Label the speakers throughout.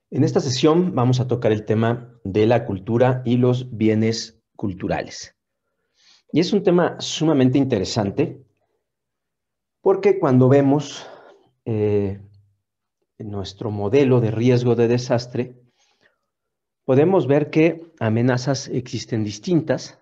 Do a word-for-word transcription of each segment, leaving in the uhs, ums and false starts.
Speaker 1: En esta sesión vamos a tocar el tema de la cultura y los bienes culturales. Y es un tema sumamente interesante porque cuando vemos eh, nuestro modelo de riesgo de desastre, podemos ver que amenazas existen distintas.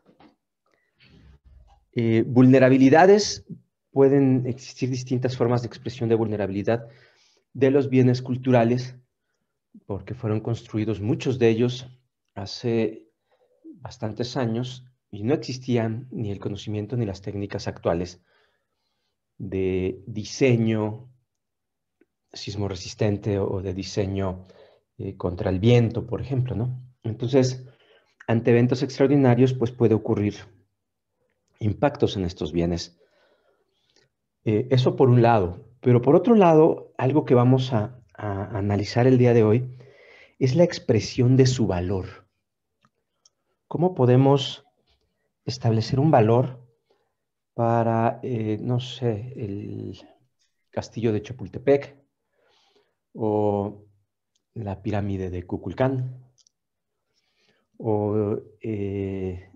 Speaker 1: Eh, vulnerabilidades, pueden existir distintas formas de expresión de vulnerabilidad de los bienes culturales, porque fueron construidos muchos de ellos hace bastantes años y no existían ni el conocimiento ni las técnicas actuales de diseño sismo resistente o de diseño eh, contra el viento, por ejemplo, ¿no? Entonces, ante eventos extraordinarios, pues puede ocurrir impactos en estos bienes. Eh, eso por un lado. Pero por otro lado, algo que vamos a, a analizar el día de hoy es la expresión de su valor. ¿Cómo podemos establecer un valor para, eh, no sé, el castillo de Chapultepec o la pirámide de Kukulcán o eh,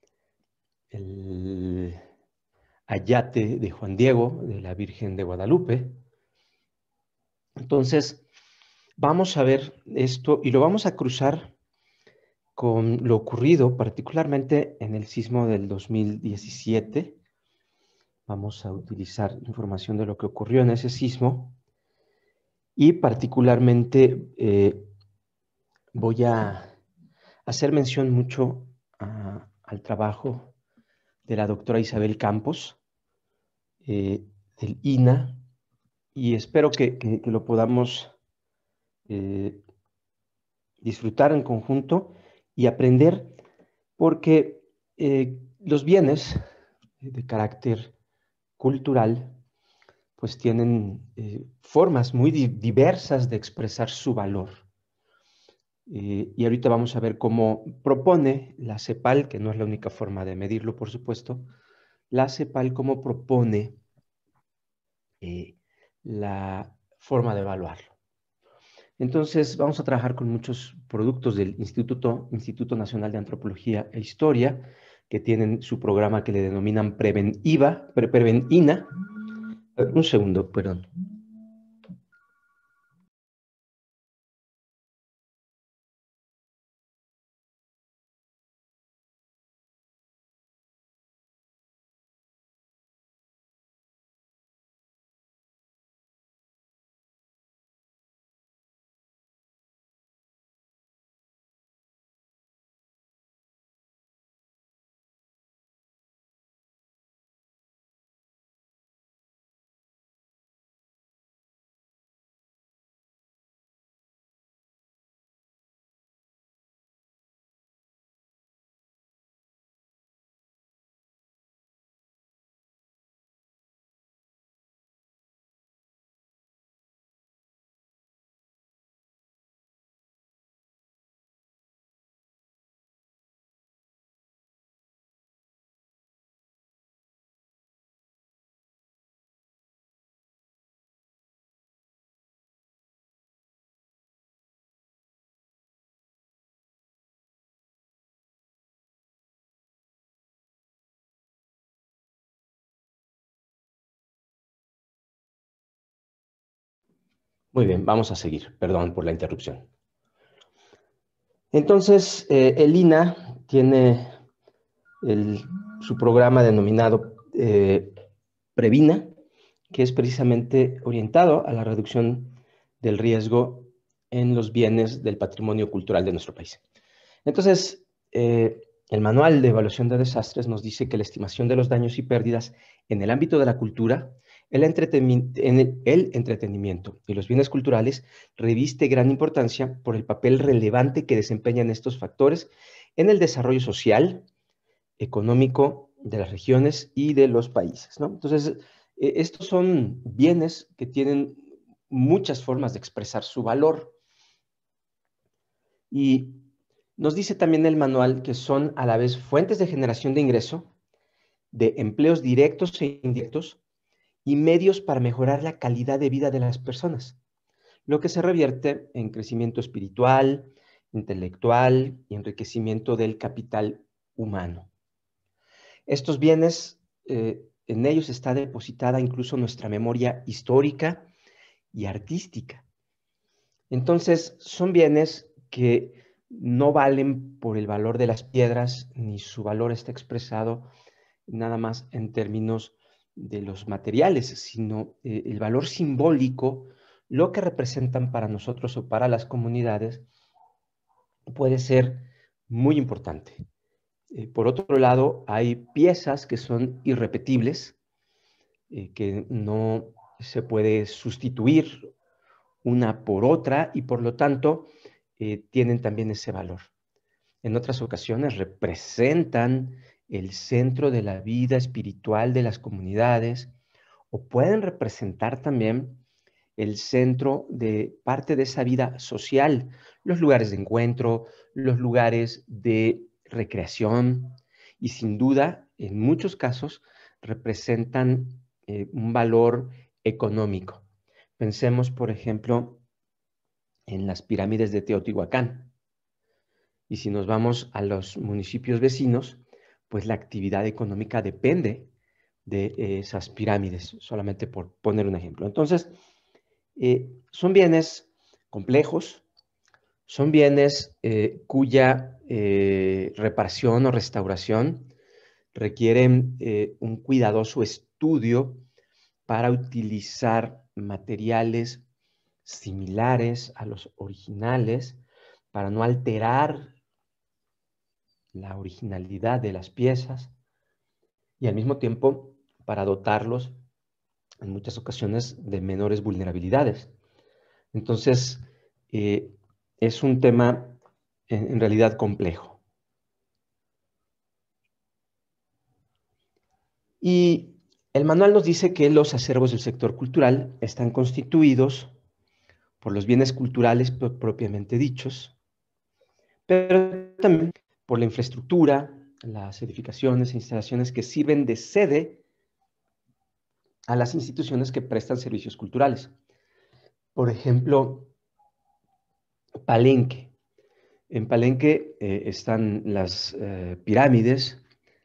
Speaker 1: el ayate de Juan Diego, de la Virgen de Guadalupe? Entonces, vamos a ver esto y lo vamos a cruzar con lo ocurrido particularmente en el sismo del dos mil diecisiete. Vamos a utilizar información de lo que ocurrió en ese sismo y particularmente eh, voy a hacer mención mucho a, al trabajo de la doctora Isabel Campos, eh, del I N A, y espero que, que, que lo podamos eh, disfrutar en conjunto y aprender, porque eh, los bienes de carácter cultural pues tienen eh, formas muy di diversas de expresar su valor. Eh, y ahorita vamos a ver cómo propone la CEPAL, que no es la única forma de medirlo, por supuesto, la CEPAL cómo propone eh, la forma de evaluarlo. Entonces, vamos a trabajar con muchos productos del Instituto, Instituto Nacional de Antropología e Historia, que tienen su programa que le denominan Preven-IVA, Pre Preven-INA. Un segundo, perdón. Muy bien, vamos a seguir. Perdón por la interrupción. Entonces, eh, el I N A tiene el, su programa denominado eh, Previna, que es precisamente orientado a la reducción del riesgo en los bienes del patrimonio cultural de nuestro país. Entonces, eh, el Manual de Evaluación de Desastres nos dice que la estimación de los daños y pérdidas en el ámbito de la cultura, el, entretenimiento, en el, el entretenimiento y los bienes culturales reviste gran importancia por el papel relevante que desempeñan estos factores en el desarrollo social, económico de las regiones y de los países, ¿no? Entonces, eh, estos son bienes que tienen muchas formas de expresar su valor. Y nos dice también el manual que son a la vez fuentes de generación de ingreso, de empleos directos e indirectos y medios para mejorar la calidad de vida de las personas. lo que se revierte en crecimiento espiritual, intelectual y enriquecimiento del capital humano. Estos bienes, eh, en ellos está depositada incluso nuestra memoria histórica y artística. Entonces, son bienes que no valen por el valor de las piedras, ni su valor está expresado nada más en términos de los materiales, sino eh, el valor simbólico, lo que representan para nosotros o para las comunidades, puede ser muy importante. Eh, por otro lado, hay piezas que son irrepetibles, eh, que no se puede sustituir una por otra y por lo tanto eh, tienen también ese valor. En otras ocasiones representan el centro de la vida espiritual de las comunidades o pueden representar también el centro de parte de esa vida social, los lugares de encuentro, los lugares de recreación y sin duda, en muchos casos, representan eh, un valor económico. Pensemos, por ejemplo, en las pirámides de Teotihuacán. Y si nos vamos a los municipios vecinos, pues la actividad económica depende de esas pirámides, solamente por poner un ejemplo. Entonces, eh, son bienes complejos, son bienes eh, cuya eh, reparación o restauración requieren eh, un cuidadoso estudio para utilizar materiales similares a los originales, para no alterar la originalidad de las piezas y al mismo tiempo para dotarlos en muchas ocasiones de menores vulnerabilidades. Entonces, eh, es un tema en, en realidad complejo. Y el manual nos dice que los acervos del sector cultural están constituidos por los bienes culturales propiamente dichos, pero también por la infraestructura, las edificaciones e instalaciones que sirven de sede a las instituciones que prestan servicios culturales. Por ejemplo, Palenque. En Palenque eh, están las eh, pirámides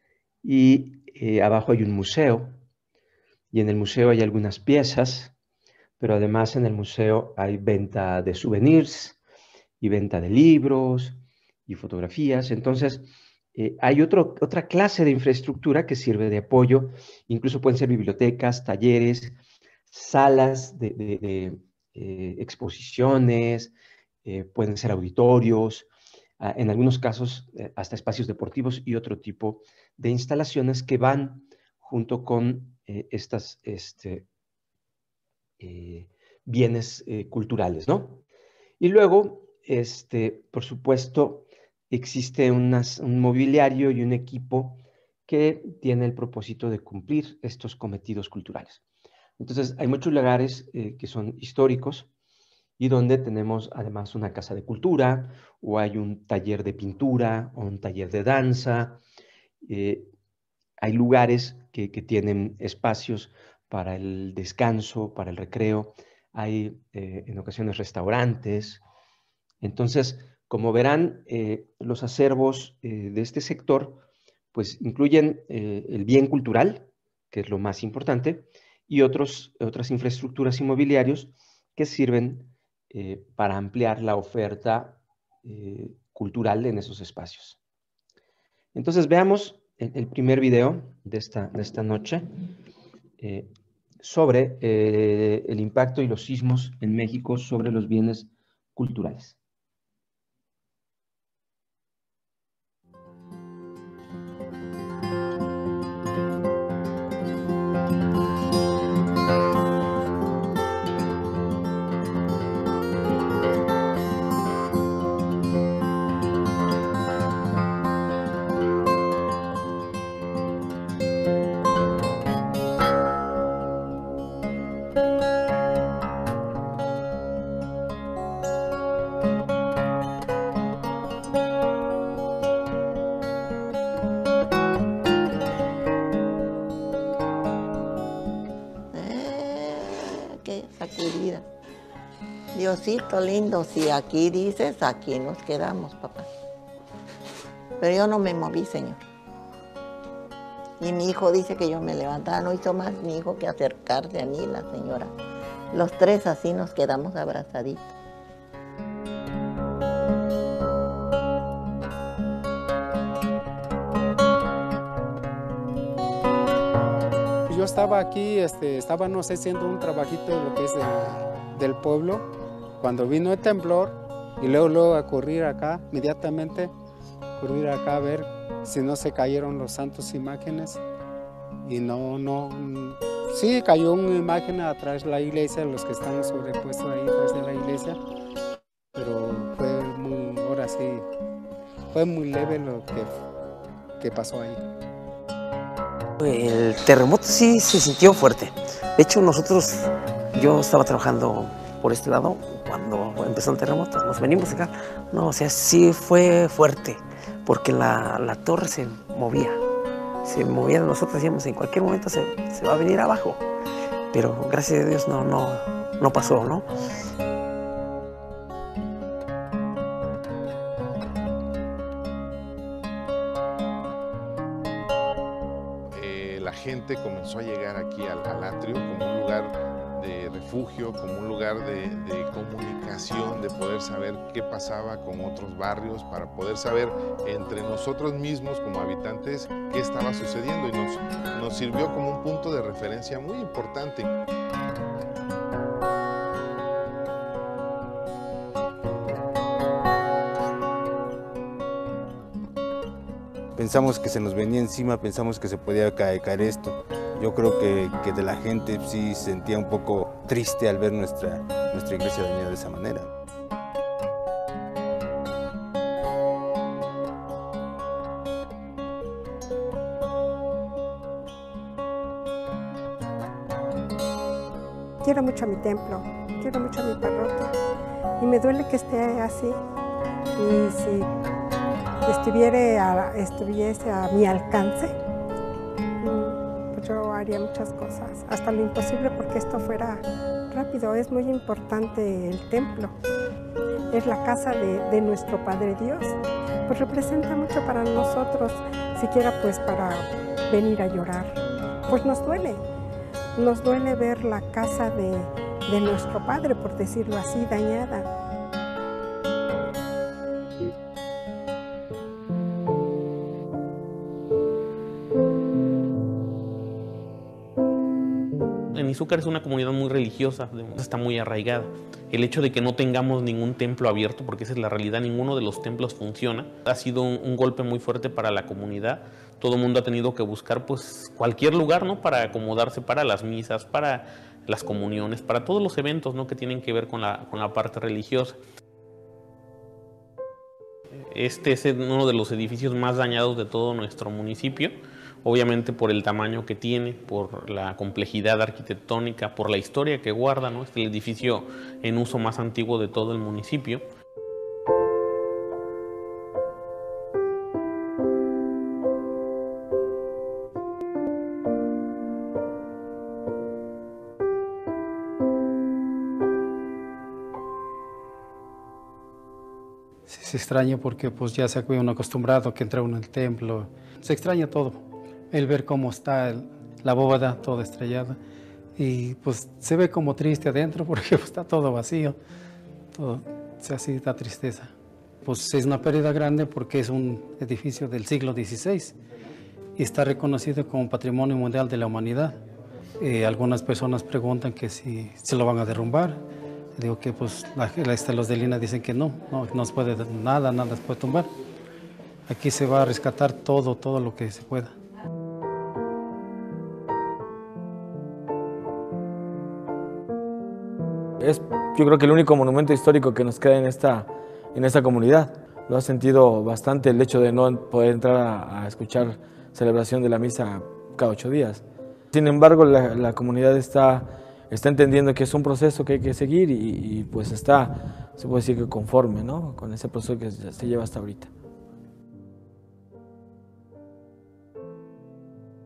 Speaker 1: y eh, abajo hay un museo y en el museo hay algunas piezas, pero además en el museo hay venta de souvenirs y venta de libros y fotografías. Entonces, eh, hay otro, otra clase de infraestructura que sirve de apoyo, incluso pueden ser bibliotecas, talleres, salas de, de, de eh, exposiciones, eh, pueden ser auditorios, ah, en algunos casos eh, hasta espacios deportivos y otro tipo de instalaciones que van junto con eh, estas este, eh, bienes eh, culturales, ¿no? Y luego, este, por supuesto, existe unas, un mobiliario y un equipo que tiene el propósito de cumplir estos cometidos culturales. Entonces, hay muchos lugares eh, que son históricos y donde tenemos además una casa de cultura o hay un taller de pintura o un taller de danza. Eh, hay lugares que, que, tienen espacios para el descanso, para el recreo. Hay eh, en ocasiones restaurantes. Entonces, como verán, eh, los acervos eh, de este sector pues incluyen eh, el bien cultural, que es lo más importante, y otros, otras infraestructuras inmobiliarias que sirven eh, para ampliar la oferta eh, cultural en esos espacios. Entonces veamos el, el primer video de esta, de esta noche eh, sobre eh, el impacto y los sismos en México sobre los bienes culturales.
Speaker 2: Diosito lindo, si aquí dices, aquí nos quedamos, papá. Pero yo no me moví, Señor. Y mi hijo dice que yo me levantaba, no hizo más mi hijo que acercarse a mí, la señora. Los tres así nos quedamos abrazaditos.
Speaker 3: Yo estaba aquí, este, estaba, no sé, haciendo un trabajito de lo que es de, del pueblo, cuando vino el temblor, y luego, luego a correr acá, inmediatamente, correr acá a ver si no se cayeron los santos imágenes, y no, no, sí cayó una imagen atrás de la iglesia, los que están sobrepuestos ahí atrás de la iglesia, pero fue muy, ahora sí, fue muy leve lo que, que pasó ahí.
Speaker 4: El terremoto sí se sintió fuerte. De hecho, nosotros, yo estaba trabajando por este lado cuando empezó el terremoto. Nos venimos acá. No, o sea, sí fue fuerte, porque la, la torre se movía. Se movía, nosotros decíamos, en cualquier momento se, se va a venir abajo. Pero gracias a Dios no, no, no pasó, ¿no?
Speaker 5: La gente comenzó a llegar aquí al, al atrio como un lugar de refugio, como un lugar de, de comunicación, de poder saber qué pasaba con otros barrios, para poder saber entre nosotros mismos como habitantes qué estaba sucediendo, y nos, nos sirvió como un punto de referencia muy importante.
Speaker 6: Pensamos que se nos venía encima, pensamos que se podía caer, caer esto. Yo creo que, que de la gente sí se sentía un poco triste al ver nuestra, nuestra iglesia dañada de esa manera.
Speaker 7: Quiero mucho a mi templo, quiero mucho a mi parroquia y me duele que esté así. Y si Estuviera, estuviese a mi alcance, pues yo haría muchas cosas, hasta lo imposible porque esto fuera rápido. Es muy importante el templo, es la casa de, de nuestro Padre Dios, pues representa mucho para nosotros, siquiera pues para venir a llorar. Pues nos duele, nos duele ver la casa de, de nuestro Padre, por decirlo así, dañada.
Speaker 8: En Izúcar es una comunidad muy religiosa, está muy arraigada. El hecho de que no tengamos ningún templo abierto, porque esa es la realidad, ninguno de los templos funciona, ha sido un, un golpe muy fuerte para la comunidad. Todo el mundo ha tenido que buscar pues, cualquier lugar, ¿no?, para acomodarse para las misas, para las comuniones, para todos los eventos, ¿no?, que tienen que ver con la, con la parte religiosa. Este es uno de los edificios más dañados de todo nuestro municipio, obviamente por el tamaño que tiene, por la complejidad arquitectónica, por la historia que guarda, ¿no? Es el edificio en uso más antiguo de todo el municipio.
Speaker 3: Sí, se extraña porque pues ya se ha uno acostumbrado a que entra uno en el templo. Se extraña todo, el ver cómo está el, la bóveda toda estrellada, y pues se ve como triste adentro porque pues, está todo vacío, todo, o sea, así da tristeza. Pues es una pérdida grande porque es un edificio del siglo dieciséis y está reconocido como Patrimonio Mundial de la Humanidad. Eh, algunas personas preguntan que si se lo van a derrumbar. Digo que pues la, la, los de Lina dicen que no, no, no se puede nada, nada se puede tumbar. Aquí se va a rescatar todo, todo lo que se pueda.
Speaker 9: Es, yo creo que el único monumento histórico que nos queda en esta, en esta comunidad. Lo ha sentido bastante el hecho de no poder entrar a, a escuchar celebración de la misa cada ocho días. Sin embargo, la, la comunidad está, está entendiendo que es un proceso que hay que seguir y, y pues está, se puede decir que conforme, ¿no?, con ese proceso que se lleva hasta ahorita.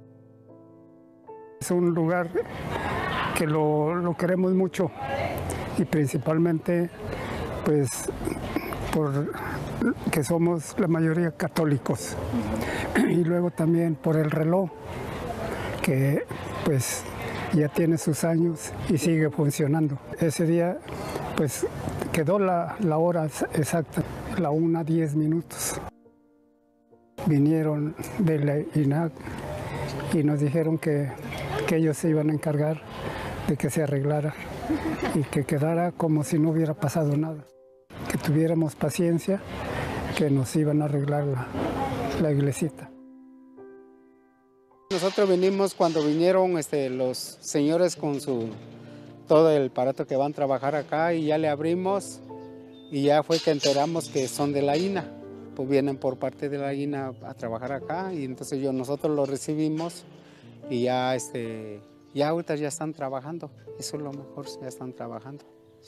Speaker 10: Es un lugar que lo, lo queremos mucho y principalmente pues por que somos la mayoría católicos y luego también por el reloj que pues ya tiene sus años y sigue funcionando. Ese día pues quedó la, la hora exacta, la una diez minutos. Vinieron de la I N A C y nos dijeron que, que ellos se iban a encargar de que se arreglara y que quedara como si no hubiera pasado nada. Que tuviéramos paciencia, que nos iban a arreglar la, la iglesita.
Speaker 11: Nosotros vinimos cuando vinieron este, los señores con su todo el aparato que van a trabajar acá y ya le abrimos y ya fue que enteramos que son de la I N A. Pues vienen por parte de la I N A a trabajar acá y entonces yo, nosotros lo recibimos y ya, este, ya ahorita ya están trabajando. Eso es lo mejor, ya están trabajando.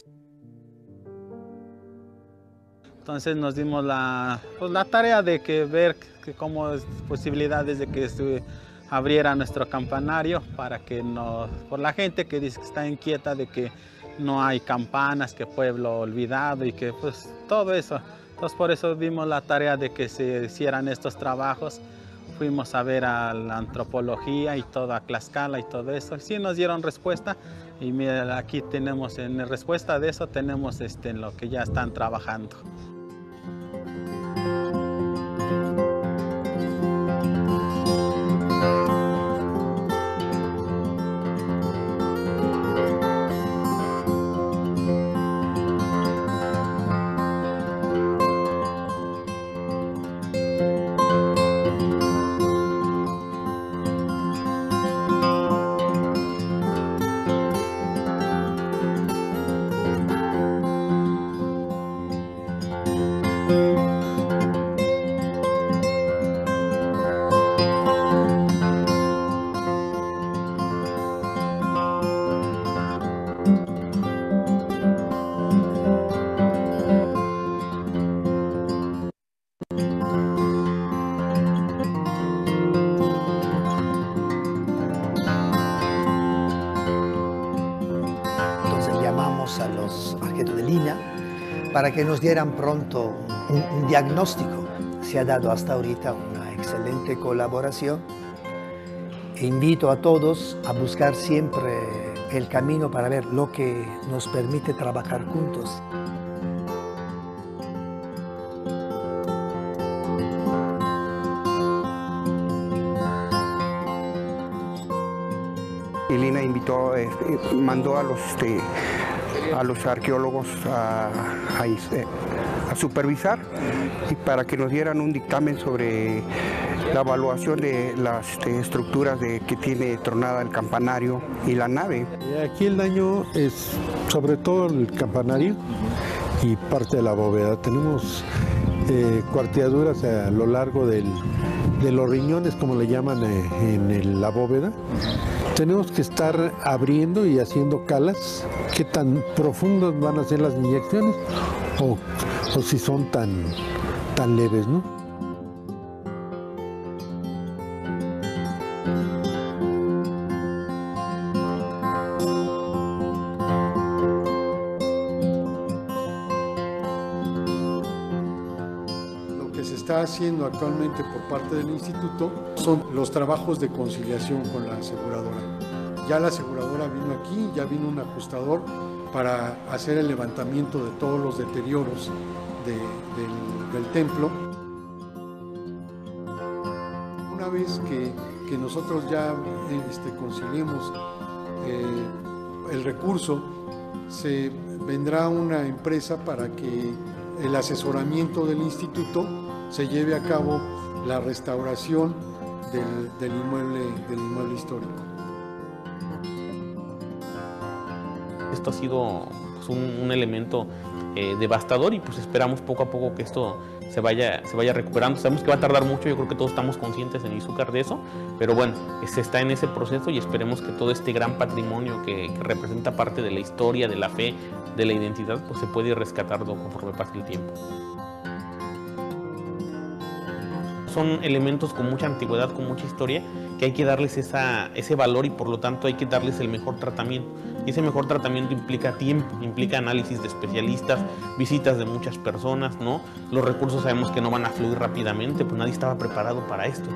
Speaker 12: Entonces nos dimos la, pues, la tarea de que ver que cómo es posibilidades de que se abriera nuestro campanario para que nos, por la gente que dice que está inquieta de que no hay campanas, que pueblo olvidado y que pues todo eso. Entonces por eso dimos la tarea de que se hicieran estos trabajos. Fuimos a ver a la antropología y todo, a Tlaxcala y todo eso. Y sí nos dieron respuesta y mira, aquí tenemos, en respuesta de eso tenemos este, en lo que ya están trabajando.
Speaker 13: A los agentes de línea para que nos dieran pronto un, un diagnóstico. Se ha dado hasta ahorita una excelente colaboración e invito a todos a buscar siempre el camino para ver lo que nos permite trabajar juntos.
Speaker 14: El I N A invitó, eh, mandó a los este, a los arqueólogos a, a, a supervisar y para que nos dieran un dictamen sobre la evaluación de las este, estructuras de, que tiene tronada el campanario y la nave.
Speaker 15: Aquí el daño es sobre todo el campanario y parte de la bóveda. Tenemos eh, cuarteaduras a lo largo del, de los riñones, como le llaman eh, en el, la bóveda. Tenemos que estar abriendo y haciendo calas. ¿Qué tan profundas van a ser las inyecciones? O, o si son tan, tan leves, ¿no?
Speaker 16: Lo que se está haciendo actualmente por parte del instituto son los trabajos de conciliación con la aseguradora. Ya la aseguradora vino aquí, ya vino un ajustador para hacer el levantamiento de todos los deterioros de, del, del templo. Una vez que, que nosotros ya este, conciliemos eh, el recurso, se vendrá una empresa para que el asesoramiento del instituto se lleve a cabo la restauración del, del, inmueble, del inmueble histórico.
Speaker 8: Esto ha sido pues, un, un elemento eh, devastador y pues esperamos poco a poco que esto se vaya, se vaya recuperando. Sabemos que va a tardar mucho, yo creo que todos estamos conscientes en Izúcar de eso, pero bueno, se está en ese proceso y esperemos que todo este gran patrimonio que, que representa parte de la historia, de la fe, de la identidad, pues se puede ir rescatando conforme pase el tiempo. Son elementos con mucha antigüedad, con mucha historia, que hay que darles esa, ese valor y por lo tanto hay que darles el mejor tratamiento. Y ese mejor tratamiento implica tiempo, implica análisis de especialistas, visitas de muchas personas, ¿no? Los recursos sabemos que no van a fluir rápidamente, pues nadie estaba preparado para esto.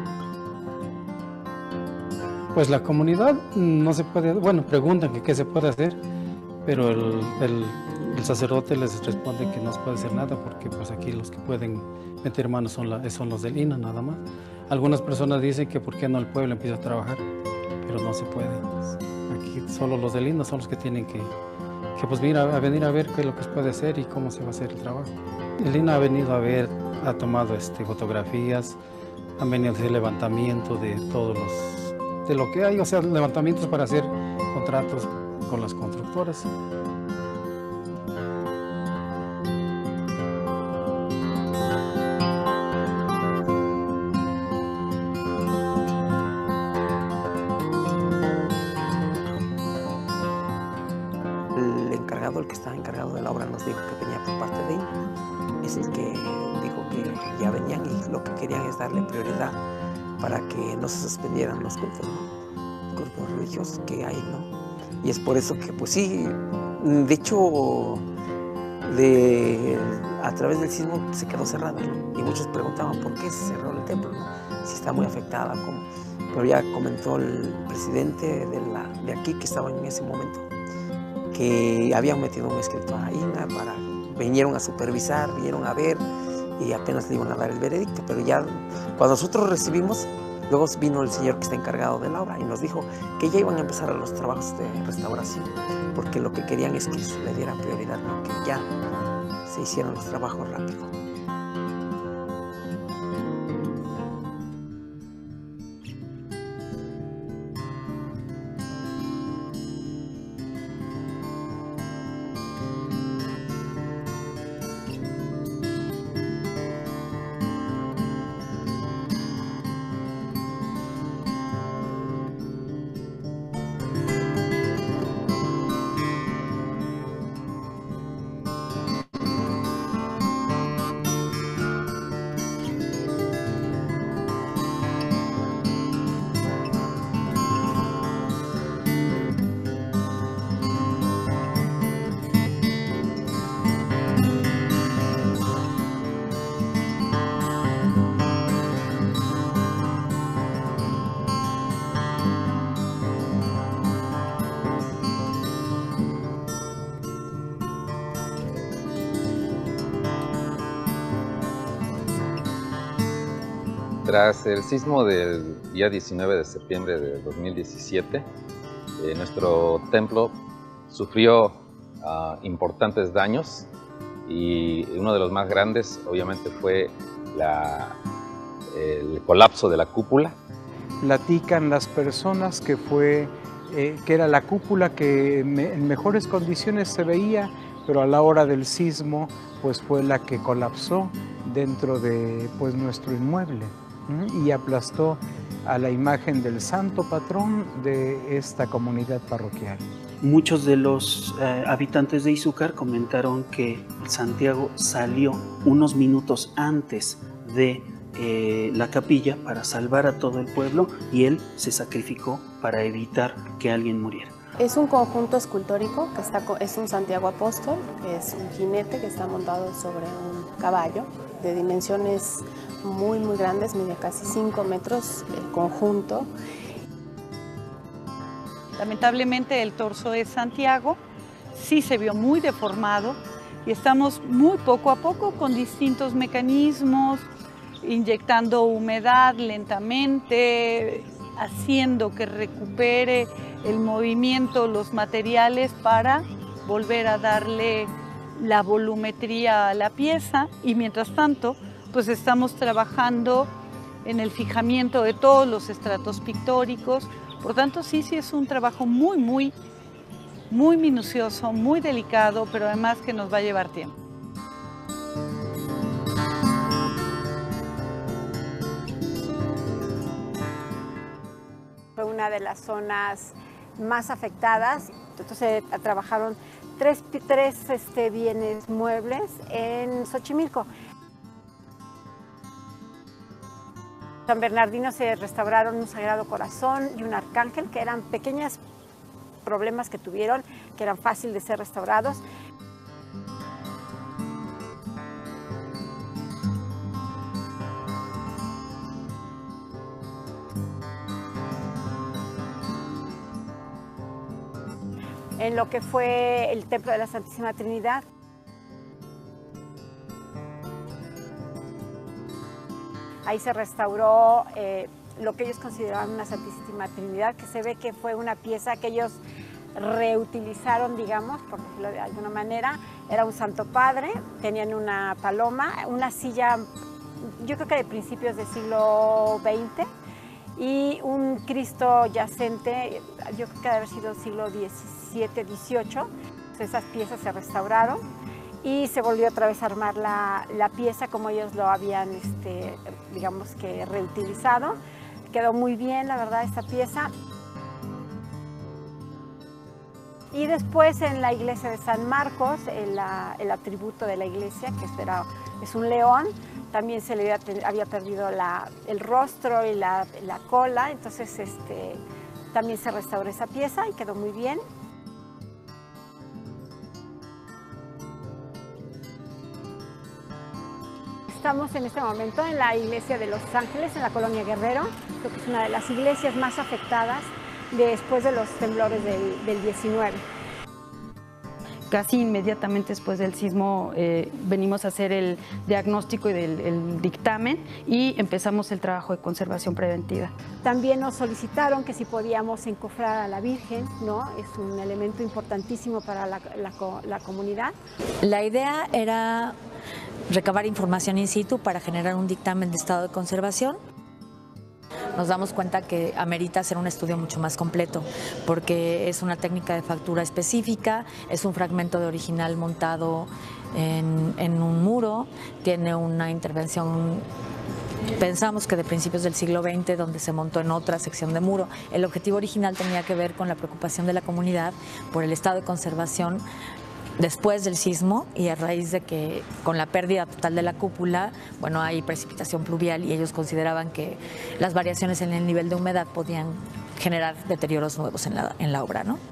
Speaker 3: Pues la comunidad no se puede, bueno, preguntan que qué se puede hacer, pero el, el, el sacerdote les responde que no se puede hacer nada porque pues aquí los que pueden meter manos son, la, son los del I N A nada más. Algunas personas dicen que por qué no el pueblo empieza a trabajar, pero no se puede. Pues, aquí solo los del I N A son los que tienen que, que pues venir a, a venir a ver qué es lo que se puede hacer y cómo se va a hacer el trabajo. El I N A ha venido a ver, ha tomado este, fotografías, han venido a hacer levantamiento de todos los de lo que hay, o sea, levantamientos para hacer contratos con las constructoras.
Speaker 4: El encargado, el que estaba encargado de la obra, nos dijo que venía por parte de I N A. Es el que dijo que ya venían y lo que querían es darle prioridad para que no se suspendieran los cultos, ¿no? Cultos religiosos que hay, ¿no? Y es por eso que, pues sí, de hecho, de, a través del sismo se quedó cerrada, ¿no? Y muchos preguntaban por qué se cerró el templo, ¿no? Si está muy afectada, ¿cómo? Pero ya comentó el presidente de, la, de aquí, que estaba en ese momento, que habían metido un escrito a I N A para, vinieron a supervisar, vinieron a ver, y apenas le iban a dar el veredicto, pero ya cuando nosotros recibimos, luego vino el señor que está encargado de la obra y nos dijo que ya iban a empezar a los trabajos de restauración, porque lo que querían es que se le diera prioridad, ¿no? Que ya se hicieran los trabajos rápido.
Speaker 17: Tras el sismo del día diecinueve de septiembre de dos mil diecisiete, eh, nuestro templo sufrió uh, importantes daños y uno de los más grandes obviamente fue la, el colapso de la cúpula.
Speaker 18: Platican las personas que, fue, eh, que era la cúpula que me, en mejores condiciones se veía, pero a la hora del sismo pues fue la que colapsó dentro de pues, nuestro inmueble y aplastó a la imagen del santo patrón de esta comunidad parroquial.
Speaker 19: Muchos de los eh, habitantes de Izúcar comentaron que Santiago salió unos minutos antes de eh, la capilla para salvar a todo el pueblo y él se sacrificó para evitar que alguien muriera.
Speaker 20: Es un conjunto escultórico, que está, es un Santiago Apóstol, que es un jinete que está montado sobre un caballo de dimensiones muy muy grandes, mide casi cinco metros el conjunto.
Speaker 21: Lamentablemente el torso de Santiago sí se vio muy deformado y estamos muy poco a poco con distintos mecanismos, inyectando humedad lentamente, haciendo que recupere el movimiento, los materiales para volver a darle la volumetría a la pieza y mientras tanto pues estamos trabajando en el fijamiento de todos los estratos pictóricos. Por tanto, sí, sí es un trabajo muy, muy, muy minucioso, muy delicado, pero además que nos va a llevar tiempo.
Speaker 22: Fue una de las zonas más afectadas, entonces trabajaron tres, tres este, bienes muebles en Xochimilco. San Bernardino se restauraron un Sagrado Corazón y un Arcángel, que eran pequeñas problemas que tuvieron, que eran fáciles de ser restaurados. En lo que fue el Templo de la Santísima Trinidad. Ahí se restauró eh, lo que ellos consideraban una Santísima Trinidad, que se ve que fue una pieza que ellos reutilizaron, digamos, por decirlo de alguna manera. Era un Santo Padre, tenían una paloma, una silla, yo creo que de principios del siglo veinte, y un Cristo yacente, yo creo que debe haber sido siglo diecisiete, dieciocho. Esas piezas se restauraron y se volvió otra vez a armar la, la pieza como ellos lo habían, este, digamos que reutilizado. Quedó muy bien, la verdad, esta pieza. Y después en la iglesia de San Marcos, el, el atributo de la iglesia, que era, es un león, también se le había, había perdido la, el rostro y la, la cola, entonces este, también se restauró esa pieza y quedó muy bien. Estamos en este momento en la iglesia de Los Ángeles, en la colonia Guerrero. Creo que es una de las iglesias más afectadas después de los temblores del, del diecinueve.
Speaker 1: Casi inmediatamente después del sismo eh, venimos a hacer el diagnóstico y del el dictamen y empezamos el trabajo de conservación preventiva.
Speaker 22: También nos solicitaron que si podíamos encofrar a la Virgen, ¿no? Es un elemento importantísimo para la, la, la comunidad.
Speaker 2: La idea era recabar información in situ para generar un dictamen de estado de conservación. Nos damos cuenta que amerita hacer un estudio mucho más completo, porque es una técnica de factura específica, es un fragmento de original montado en, en un muro, tiene una intervención, pensamos que de principios del siglo veinte, donde se montó en otra sección de muro. El objetivo original tenía que ver con la preocupación de la comunidad por el estado de conservación después del sismo, y a raíz de que con la pérdida total de la cúpula, bueno, hay precipitación pluvial y ellos consideraban que las variaciones en el nivel de humedad podían generar deterioros nuevos en la, en la obra, ¿no?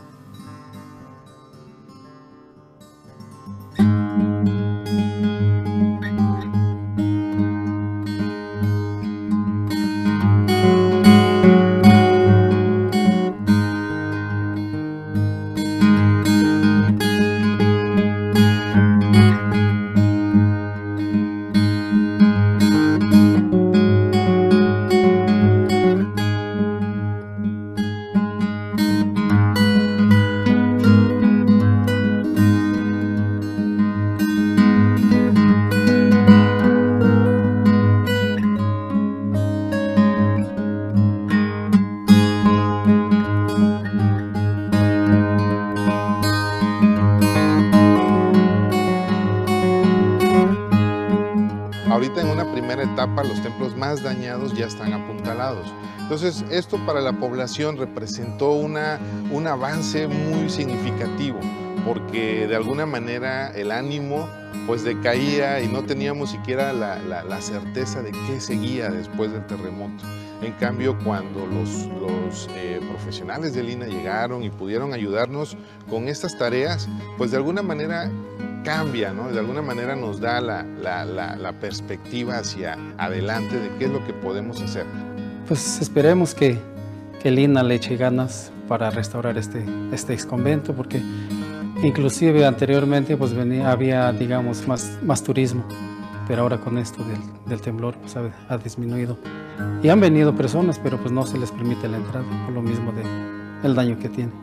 Speaker 5: Ahorita en una primera etapa los templos más dañados ya están apuntalados. Entonces esto para la población representó una, un avance muy significativo, porque de alguna manera el ánimo pues decaía y no teníamos siquiera la, la, la certeza de qué seguía después del terremoto. En cambio, cuando los, los eh, profesionales del I N A llegaron y pudieron ayudarnos con estas tareas, pues de alguna manera cambia, ¿no? De alguna manera nos da la, la, la, la perspectiva hacia adelante de qué es lo que podemos hacer.
Speaker 3: Pues esperemos que, que el I N A le eche ganas para restaurar este, este exconvento, porque inclusive anteriormente pues venía, había, digamos, más, más turismo, pero ahora con esto del, del temblor pues ha, ha disminuido. Y han venido personas, pero pues no se les permite la entrada por lo mismo del daño que tiene.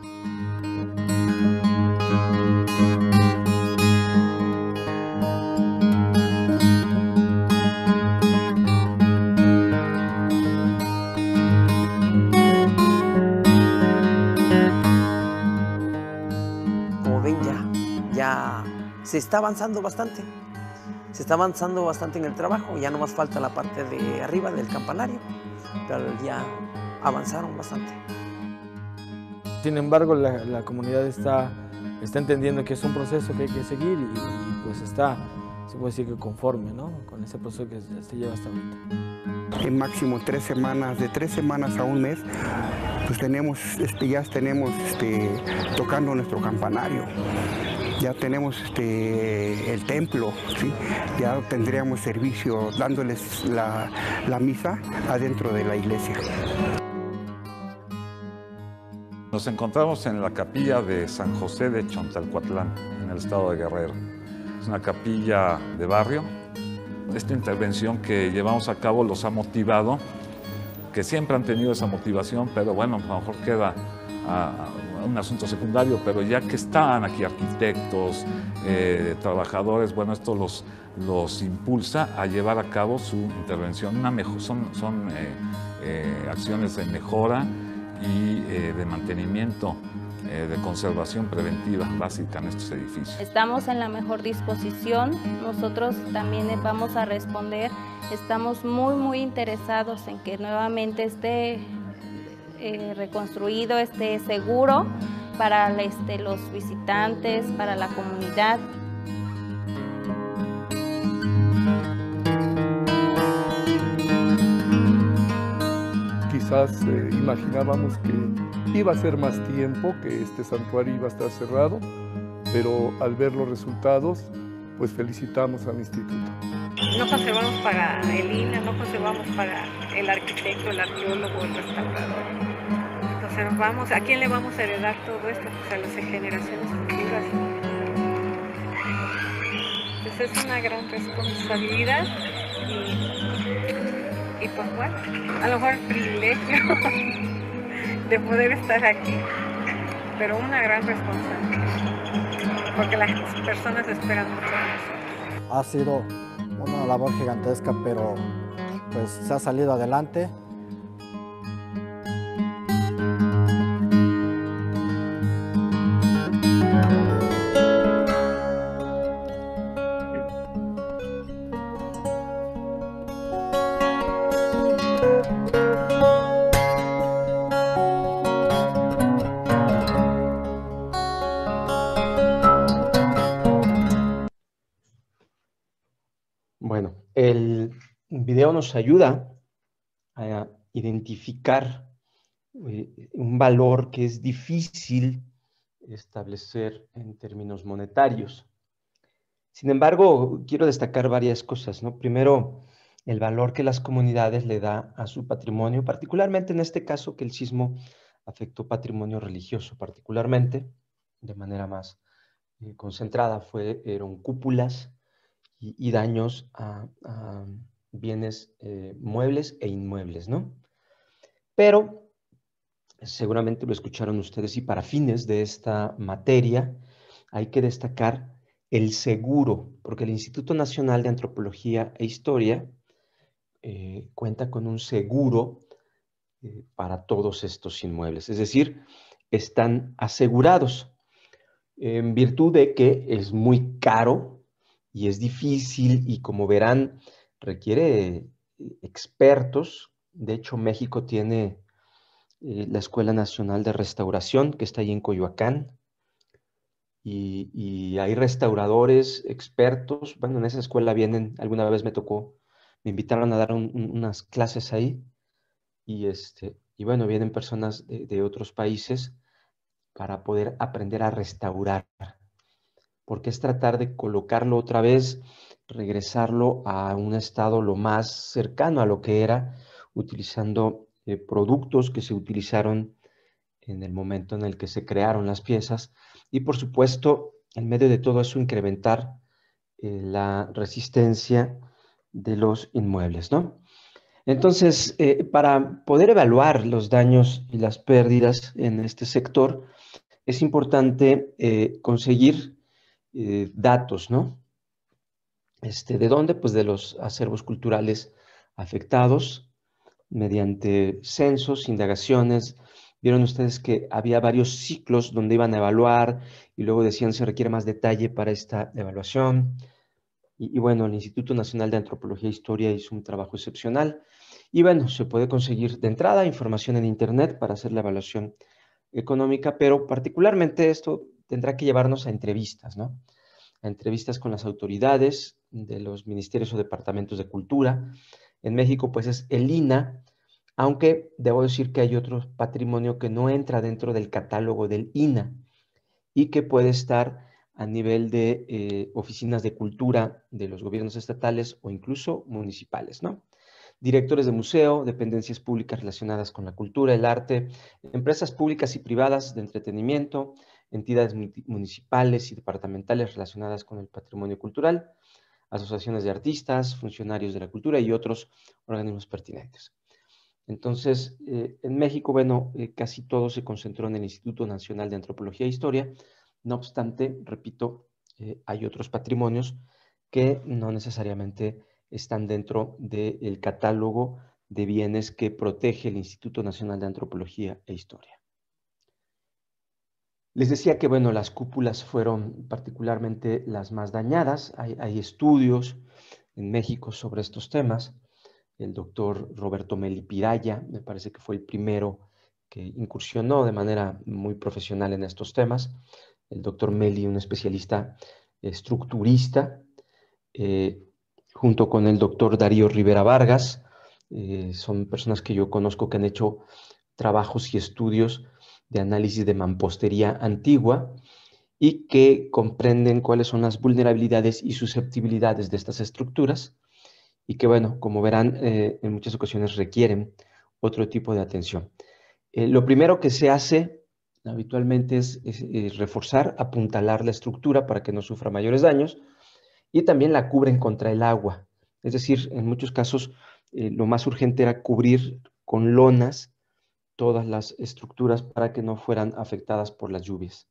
Speaker 4: Se está avanzando bastante, se está avanzando bastante en el trabajo, ya no más falta la parte de arriba del campanario, pero ya avanzaron bastante.
Speaker 9: Sin embargo, la, la comunidad está, está entendiendo que es un proceso que hay que seguir y, y pues está, se puede decir que conforme, ¿no? Con ese proceso que se lleva hasta ahorita.
Speaker 14: en máximo tres semanas, de tres semanas a un mes, pues tenemos, este, ya tenemos este, tocando nuestro campanario. Ya tenemos este, el templo, ¿sí? Ya tendríamos servicio dándoles la, la misa adentro de la iglesia.
Speaker 6: Nos encontramos en la capilla de San José de Chontalcoatlán, en el estado de Guerrero. Es una capilla de barrio. Esta intervención que llevamos a cabo los ha motivado, que siempre han tenido esa motivación, pero bueno, a lo mejor queda a, a un asunto secundario, pero ya que están aquí arquitectos, eh, trabajadores, bueno, esto los, los impulsa a llevar a cabo su intervención. Una mejor, son son eh, eh, acciones de mejora y eh, de mantenimiento, eh, de conservación preventiva básica en estos edificios.
Speaker 7: Estamos en la mejor disposición, nosotros también vamos a responder, estamos muy muy interesados en que nuevamente esté eh, reconstruido, esté seguro para este, los visitantes, para la comunidad.
Speaker 23: Quizás eh, imaginábamos que iba a ser más tiempo, que este santuario iba a estar cerrado, pero al ver los resultados, pues felicitamos al instituto.
Speaker 24: No conservamos para el I N A, no conservamos para el arquitecto, el arqueólogo, el restaurador. Conservamos, ¿a quién le vamos a heredar todo esto? Pues a las generaciones futuras. Pues es una gran responsabilidad y, y pues bueno, a lo mejor el privilegio de poder estar aquí, pero una gran responsabilidad, porque las personas esperan mucho de nosotros.
Speaker 25: Ha sido una labor gigantesca, pero pues se ha salido adelante.
Speaker 26: Bueno, el video nos ayuda a identificar eh, un valor que es difícil establecer en términos monetarios. Sin embargo, quiero destacar varias cosas, ¿no? Primero, el valor que las comunidades le da a su patrimonio, particularmente en este caso que el sismo afectó patrimonio religioso, particularmente de manera más eh, concentrada, fueron cúpulas y, y daños a, a bienes eh, muebles e inmuebles, ¿no? Pero seguramente lo escucharon ustedes y para fines de esta materia hay que destacar el seguro, porque el Instituto Nacional de Antropología e Historia eh, cuenta con un seguro eh, para todos estos inmuebles, es decir, están asegurados en virtud de que es muy caro y es difícil y como verán requiere expertos. De hecho, México tiene eh, la Escuela Nacional de Restauración que está ahí en Coyoacán. Y, y hay restauradores, expertos. Bueno, en esa escuela vienen, alguna vez me tocó, me invitaron a dar un, un, unas clases ahí. Y, este, y bueno, vienen personas de, de otros países para poder aprender a restaurar. Porque es tratar de colocarlo otra vez, regresarlo a un estado lo más cercano a lo que era, utilizando eh, productos que se utilizaron en el momento en el que se crearon las piezas. Y por supuesto, en medio de todo eso, incrementar eh, la resistencia de los inmuebles, ¿no? Entonces, eh, para poder evaluar los daños y las pérdidas en este sector, es importante eh, conseguir eh, datos, ¿no? Este, ¿de dónde? Pues de los acervos culturales afectados, mediante censos, indagaciones. Vieron ustedes que había varios ciclos donde iban a evaluar y luego decían se requiere más detalle para esta evaluación. Y, y bueno, el Instituto Nacional de Antropología e Historia hizo un trabajo excepcional. Y bueno, se puede conseguir de entrada información en Internet para hacer la evaluación económica, pero particularmente esto tendrá que llevarnos a entrevistas, ¿no? A entrevistas con las autoridades de los ministerios o departamentos de cultura, en México pues es el I N A, aunque debo decir que hay otro patrimonio que no entra dentro del catálogo del I N A y que puede estar a nivel de eh, oficinas de cultura de los gobiernos estatales o incluso municipales, ¿no? Directores de museo, dependencias públicas relacionadas con la cultura, el arte, empresas públicas y privadas de entretenimiento, entidades municipales y departamentales relacionadas con el patrimonio cultural, asociaciones de artistas, funcionarios de la cultura y otros organismos pertinentes. Entonces, eh, en México, bueno, eh, casi todo se concentró en el Instituto Nacional de Antropología e Historia. No obstante, repito, eh, hay otros patrimonios que no necesariamente están dentro del catálogo de bienes que protege el Instituto Nacional de Antropología e Historia. Les decía que, bueno, las cúpulas fueron particularmente las más dañadas. Hay, hay estudios en México sobre estos temas. El doctor Roberto Meli Piraya, me parece que fue el primero que incursionó de manera muy profesional en estos temas. El doctor Meli, un especialista estructurista, eh, junto con el doctor Darío Rivera Vargas, eh, son personas que yo conozco que han hecho trabajos y estudios de análisis de mampostería antigua y que comprenden cuáles son las vulnerabilidades y susceptibilidades de estas estructuras y que, bueno, como verán, eh, en muchas ocasiones requieren otro tipo de atención. Eh, lo primero que se hace habitualmente es, es, es reforzar, apuntalar la estructura para que no sufra mayores daños y también la cubren contra el agua. Es decir, en muchos casos eh, lo más urgente era cubrir con lonas todas las estructuras para que no fueran afectadas por las lluvias.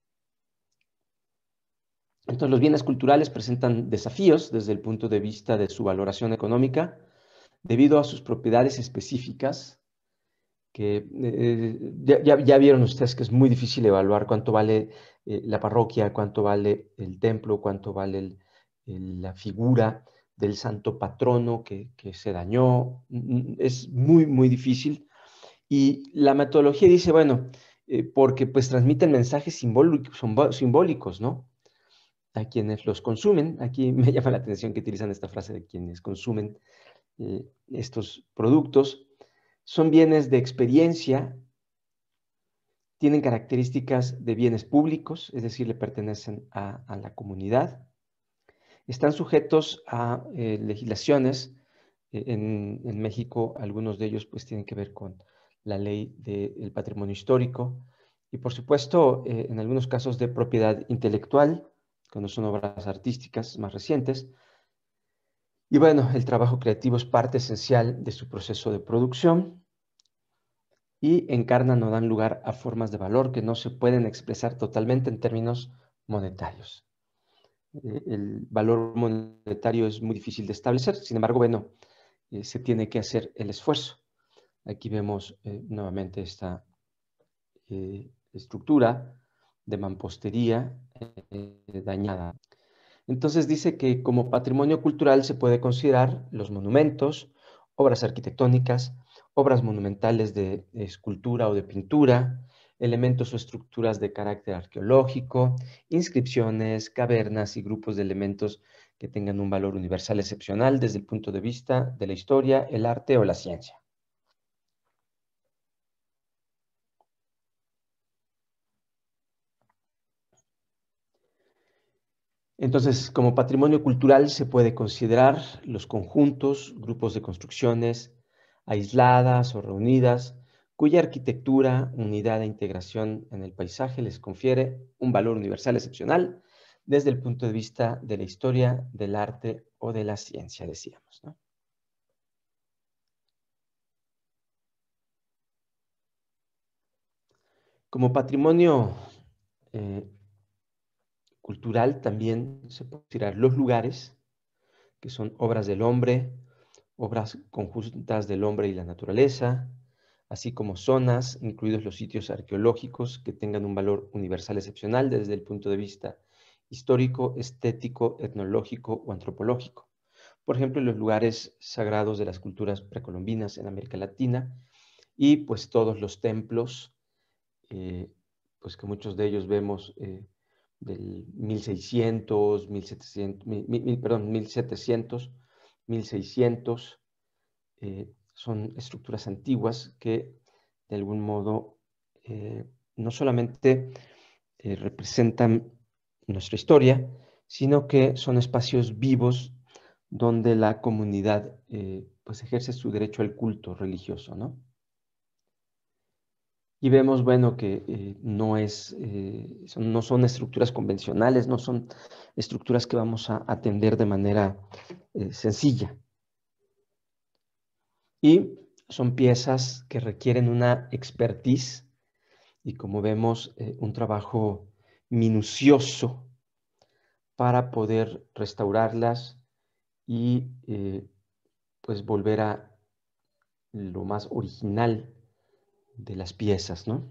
Speaker 26: Entonces, los bienes culturales presentan desafíos desde el punto de vista de su valoración económica, debido a sus propiedades específicas, que eh, ya, ya, ya vieron ustedes que es muy difícil evaluar cuánto vale eh, la parroquia, cuánto vale el templo, cuánto vale el, el, la figura del santo patrono que, que se dañó. Es muy, muy difícil. Y la metodología dice, bueno, eh, porque pues transmiten mensajes simbólicos, simbólicos, ¿no? A quienes los consumen. Aquí me llama la atención que utilizan esta frase de quienes consumen eh, estos productos. Son bienes de experiencia, tienen características de bienes públicos, es decir, le pertenecen a, a la comunidad. Están sujetos a eh, legislaciones. Eh, en, en México, algunos de ellos pues tienen que ver con la ley del patrimonio histórico y, por supuesto, eh, en algunos casos de propiedad intelectual, cuando son obras artísticas más recientes. Y bueno, el trabajo creativo es parte esencial de su proceso de producción y encarnan o dan lugar a formas de valor que no se pueden expresar totalmente en términos monetarios. Eh, el valor monetario es muy difícil de establecer, sin embargo, bueno, eh, se tiene que hacer el esfuerzo. Aquí vemos eh, nuevamente esta eh, estructura de mampostería eh, dañada. Entonces dice que como patrimonio cultural se puede considerar los monumentos, obras arquitectónicas, obras monumentales de, de escultura o de pintura, elementos o estructuras de carácter arqueológico, inscripciones, cavernas y grupos de elementos que tengan un valor universal excepcional desde el punto de vista de la historia, el arte o la ciencia. Entonces, como patrimonio cultural se puede considerar los conjuntos, grupos de construcciones aisladas o reunidas, cuya arquitectura, unidad e integración en el paisaje les confiere un valor universal excepcional desde el punto de vista de la historia, del arte o de la ciencia, decíamos, ¿no? Como patrimonio eh, cultural también se puede considerar los lugares, que son obras del hombre, obras conjuntas del hombre y la naturaleza, así como zonas, incluidos los sitios arqueológicos, que tengan un valor universal excepcional desde el punto de vista histórico, estético, etnológico o antropológico. Por ejemplo, los lugares sagrados de las culturas precolombinas en América Latina y pues todos los templos, eh, pues que muchos de ellos vemos eh, del mil seiscientos, mil setecientos, mil, mil, perdón, mil setecientos, mil seiscientos, eh, son estructuras antiguas que de algún modo eh, no solamente eh, representan nuestra historia, sino que son espacios vivos donde la comunidad eh, pues ejerce su derecho al culto religioso, ¿no? Y vemos, bueno, que eh, no, es, eh, son, no son estructuras convencionales, no son estructuras que vamos a atender de manera eh, sencilla. Y son piezas que requieren una expertise y, como vemos, eh, un trabajo minucioso para poder restaurarlas y eh, pues volver a lo más original de las piezas, ¿no?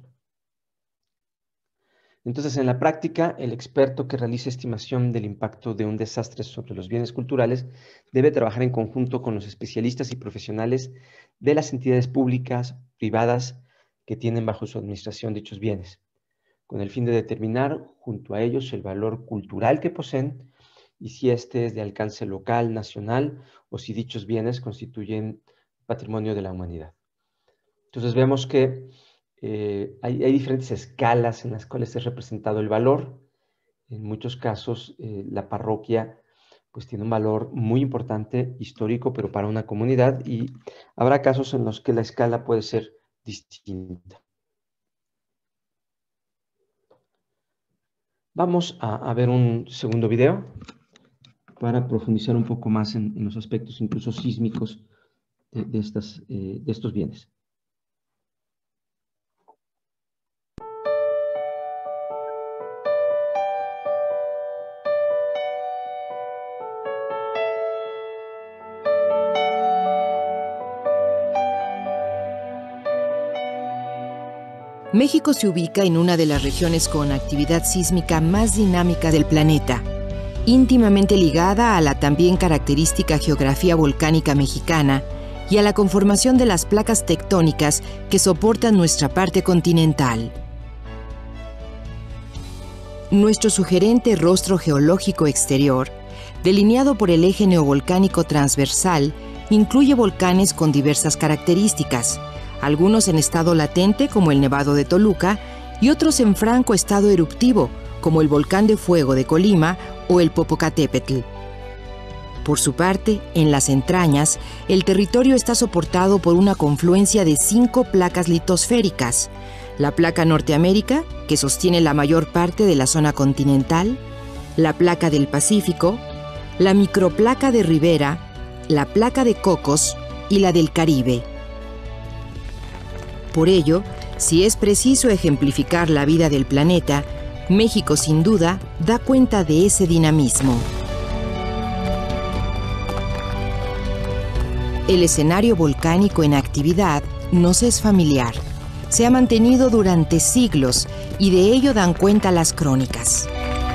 Speaker 26: Entonces, en la práctica, el experto que realice estimación del impacto de un desastre sobre los bienes culturales debe trabajar en conjunto con los especialistas y profesionales de las entidades públicas, privadas, que tienen bajo su administración dichos bienes, con el fin de determinar junto a ellos el valor cultural que poseen y si éste es de alcance local, nacional, o si dichos bienes constituyen patrimonio de la humanidad. Entonces vemos que eh, hay, hay diferentes escalas en las cuales es representado el valor. En muchos casos eh, la parroquia pues tiene un valor muy importante histórico, pero para una comunidad, y habrá casos en los que la escala puede ser distinta. Vamos a, a ver un segundo video para profundizar un poco más en, en los aspectos incluso sísmicos de, de, estas, eh, de estos bienes.
Speaker 10: México se ubica en una de las regiones con actividad sísmica más dinámica del planeta, íntimamente ligada a la también característica geografía volcánica mexicana y a la conformación de las placas tectónicas que soportan nuestra parte continental. Nuestro sugerente rostro geológico exterior, delineado por el eje neovolcánico transversal, incluye volcanes con diversas características, algunos en estado latente, como el Nevado de Toluca, y otros en franco estado eruptivo, como el Volcán de Fuego de Colima o el Popocatépetl. Por su parte, en las entrañas, el territorio está soportado por una confluencia de cinco placas litosféricas: la placa Norteamérica, que sostiene la mayor parte de la zona continental, la placa del Pacífico, la microplaca de Ribera, la placa de Cocos y la del Caribe. Por ello, si es preciso ejemplificar la vida del planeta, México sin duda da cuenta de ese dinamismo. El escenario volcánico en actividad nos es familiar. Se ha mantenido durante siglos y de ello dan cuenta las crónicas.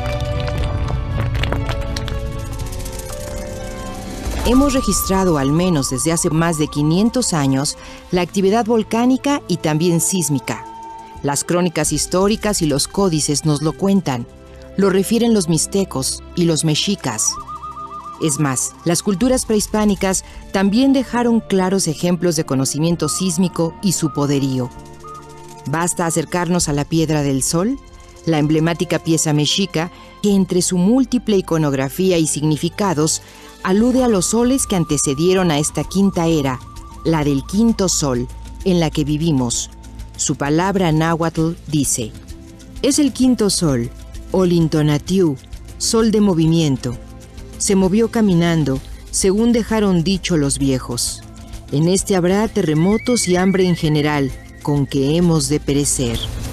Speaker 10: Hemos registrado, al menos desde hace más de quinientos años, la actividad volcánica y también sísmica. Las crónicas históricas y los códices nos lo cuentan, lo refieren los mixtecos y los mexicas. Es más, las culturas prehispánicas también dejaron claros ejemplos de conocimiento sísmico y su poderío. Basta acercarnos a la Piedra del Sol, la emblemática pieza mexica que entre su múltiple iconografía y significados alude a los soles que antecedieron a esta quinta era, la del quinto sol, en la que vivimos. Su palabra náhuatl dice: es el quinto sol, Olintonatiu, sol de movimiento. Se movió caminando, según dejaron dicho los viejos. En este habrá terremotos y hambre en general, con que hemos de perecer.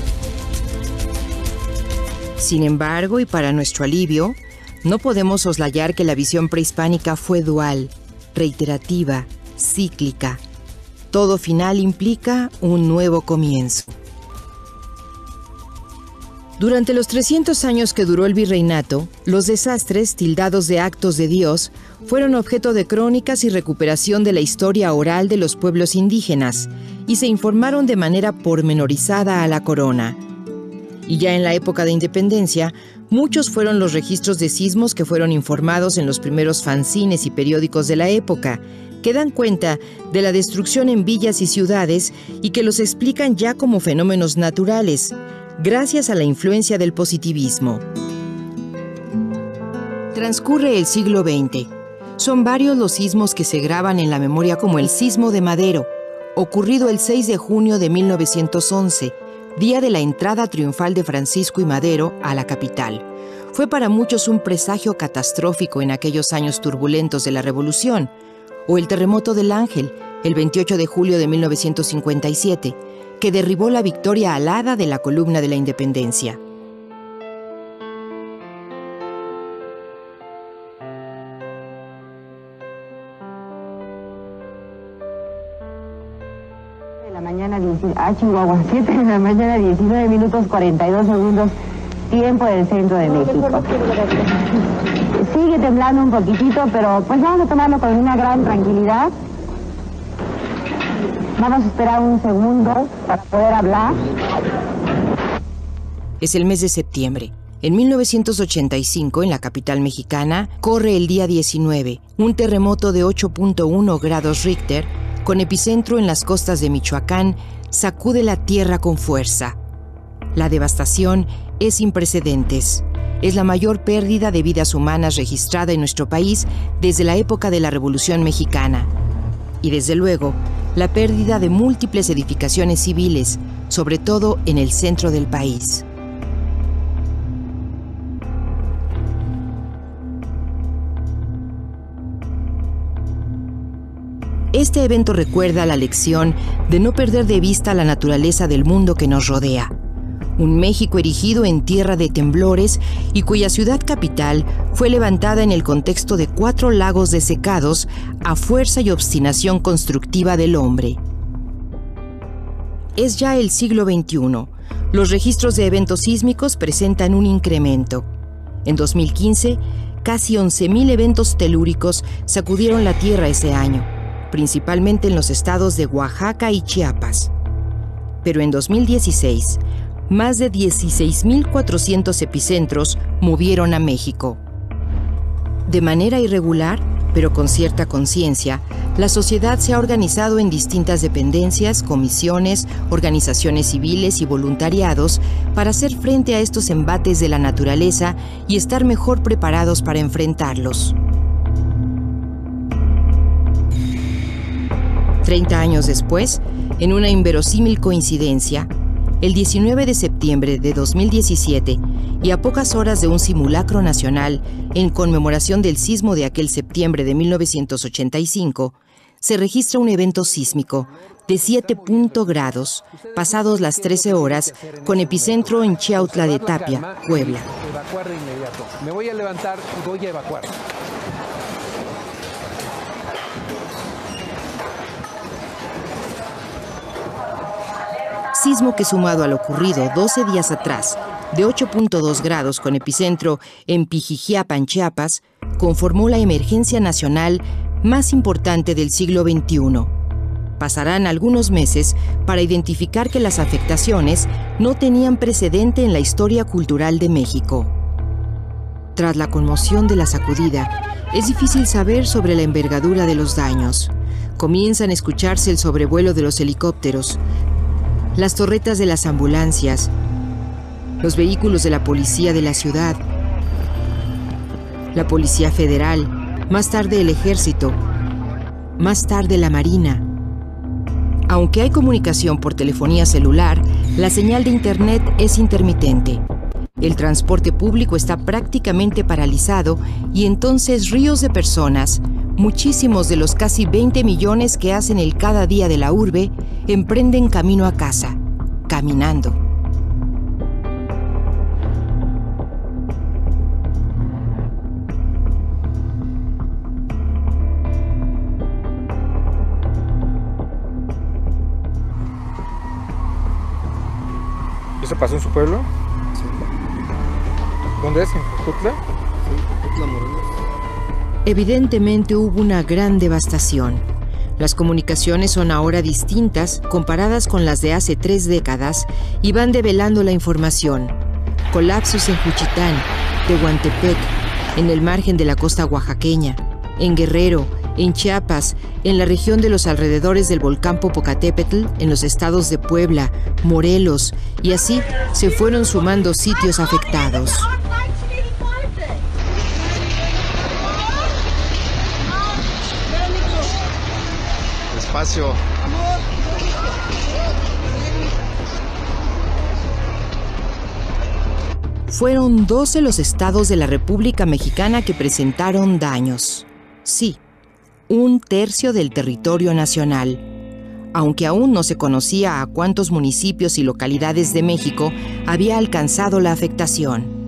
Speaker 10: Sin embargo, y para nuestro alivio, no podemos soslayar que la visión prehispánica fue dual, reiterativa, cíclica. Todo final implica un nuevo comienzo. Durante los trescientos años que duró el virreinato, los desastres, tildados de actos de Dios, fueron objeto de crónicas y recuperación de la historia oral de los pueblos indígenas y se informaron de manera pormenorizada a la corona. Y ya en la época de independencia, muchos fueron los registros de sismos que fueron informados en los primeros fanzines y periódicos de la época, que dan cuenta de la destrucción en villas y ciudades y que los explican ya como fenómenos naturales, gracias a la influencia del positivismo. Transcurre el siglo veinte. Son varios los sismos que se graban en la memoria, como el sismo de Madero, ocurrido el seis de junio de mil novecientos once, día de la entrada triunfal de Francisco y Madero a la capital. Fue para muchos un presagio catastrófico en aquellos años turbulentos de la Revolución. O el terremoto del Ángel, el veintiocho de julio de mil novecientos cincuenta y siete, que derribó la Victoria alada de la columna de la Independencia.
Speaker 8: La mañana, a Chihuahua, siete de la mañana, diecinueve minutos cuarenta y dos segundos, tiempo del centro de México. Sigue temblando un poquitito, pero pues vamos a tomarlo con una gran tranquilidad. Vamos a esperar un segundo para poder hablar.
Speaker 10: Es el mes de septiembre. En mil novecientos ochenta y cinco, en la capital mexicana, corre el día diecinueve, un terremoto de ocho punto uno grados Richter, con epicentro en las costas de Michoacán, sacude la tierra con fuerza. La devastación es sin precedentes. Es la mayor pérdida de vidas humanas registrada en nuestro país desde la época de la Revolución Mexicana. Y desde luego, la pérdida de múltiples edificaciones civiles, sobre todo en el centro del país. Este evento recuerda la lección de no perder de vista la naturaleza del mundo que nos rodea. Un México erigido en tierra de temblores y cuya ciudad capital fue levantada en el contexto de cuatro lagos desecados a fuerza y obstinación constructiva del hombre. Es ya el siglo veintiuno. Los registros de eventos sísmicos presentan un incremento. En dos mil quince, casi once mil eventos telúricos sacudieron la tierra ese año, principalmente en los estados de Oaxaca y Chiapas. Pero en dos mil dieciséis, más de dieciséis mil cuatrocientos epicentros movieron a México. De manera irregular, pero con cierta conciencia, la sociedad se ha organizado en distintas dependencias, comisiones, organizaciones civiles y voluntariados para hacer frente a estos embates de la naturaleza y estar mejor preparados para enfrentarlos. Treinta años después, en una inverosímil coincidencia, el diecinueve de septiembre de dos mil diecisiete, y a pocas horas de un simulacro nacional en conmemoración del sismo de aquel septiembre de mil novecientos ochenta y cinco, se registra un evento sísmico de siete grados, pasados las trece horas, con epicentro en Chiautla de Tapia, Puebla.
Speaker 11: Evacuar de inmediato. Me voy a levantar y voy a evacuar.
Speaker 10: Sismo que, sumado a lo ocurrido doce días atrás, de ocho punto dos grados con epicentro en Pijijiapan, Chiapas, conformó la emergencia nacional más importante del siglo veintiuno. Pasarán algunos meses para identificar que las afectaciones no tenían precedente en la historia cultural de México. Tras la conmoción de la sacudida, es difícil saber sobre la envergadura de los daños. Comienzan a escucharse el sobrevuelo de los helicópteros, las torretas de las ambulancias, los vehículos de la policía de la ciudad, la Policía Federal, más tarde el Ejército, más tarde la Marina. Aunque hay comunicación por telefonía celular, la señal de Internet es intermitente. El transporte público está prácticamente paralizado y entonces ríos de personas, muchísimos de los casi veinte millones que hacen el cada día de la urbe, emprenden camino a casa, caminando.
Speaker 12: ¿Eso pasó en su pueblo?
Speaker 11: Sí.
Speaker 12: ¿Dónde es? ¿En Jojutla?
Speaker 11: Sí, Jojutla, Morelos.
Speaker 10: Evidentemente hubo una gran devastación. Las comunicaciones son ahora distintas comparadas con las de hace tres décadas y van develando la información. Colapsos en Juchitán, Tehuantepec, en el margen de la costa oaxaqueña, en Guerrero, en Chiapas, en la región de los alrededores del volcán Popocatépetl, en los estados de Puebla, Morelos, y así se fueron sumando sitios afectados.
Speaker 13: Despacio.
Speaker 10: Fueron doce los estados de la República Mexicana que presentaron daños. Sí, un tercio del territorio nacional. Aunque aún no se conocía a cuántos municipios y localidades de México había alcanzado la afectación.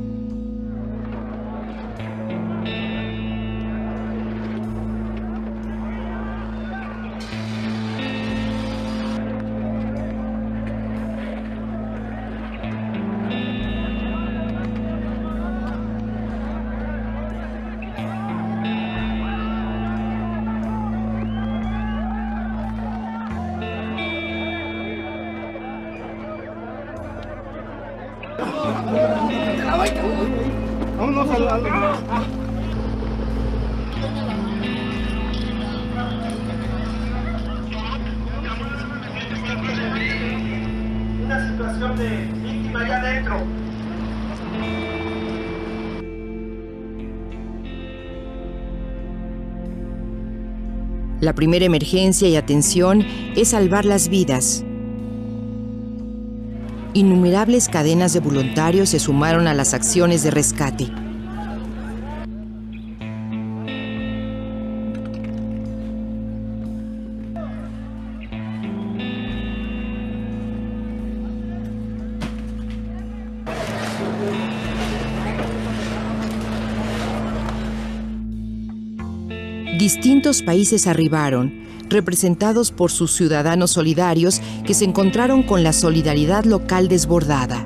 Speaker 13: Vámonos al lado. Una situación de víctima allá adentro.
Speaker 10: La primera emergencia y atención es salvar las vidas. Innumerables cadenas de voluntarios se sumaron a las acciones de rescate. Distintos países arribaron, representados por sus ciudadanos solidarios que se encontraron con la solidaridad local desbordada.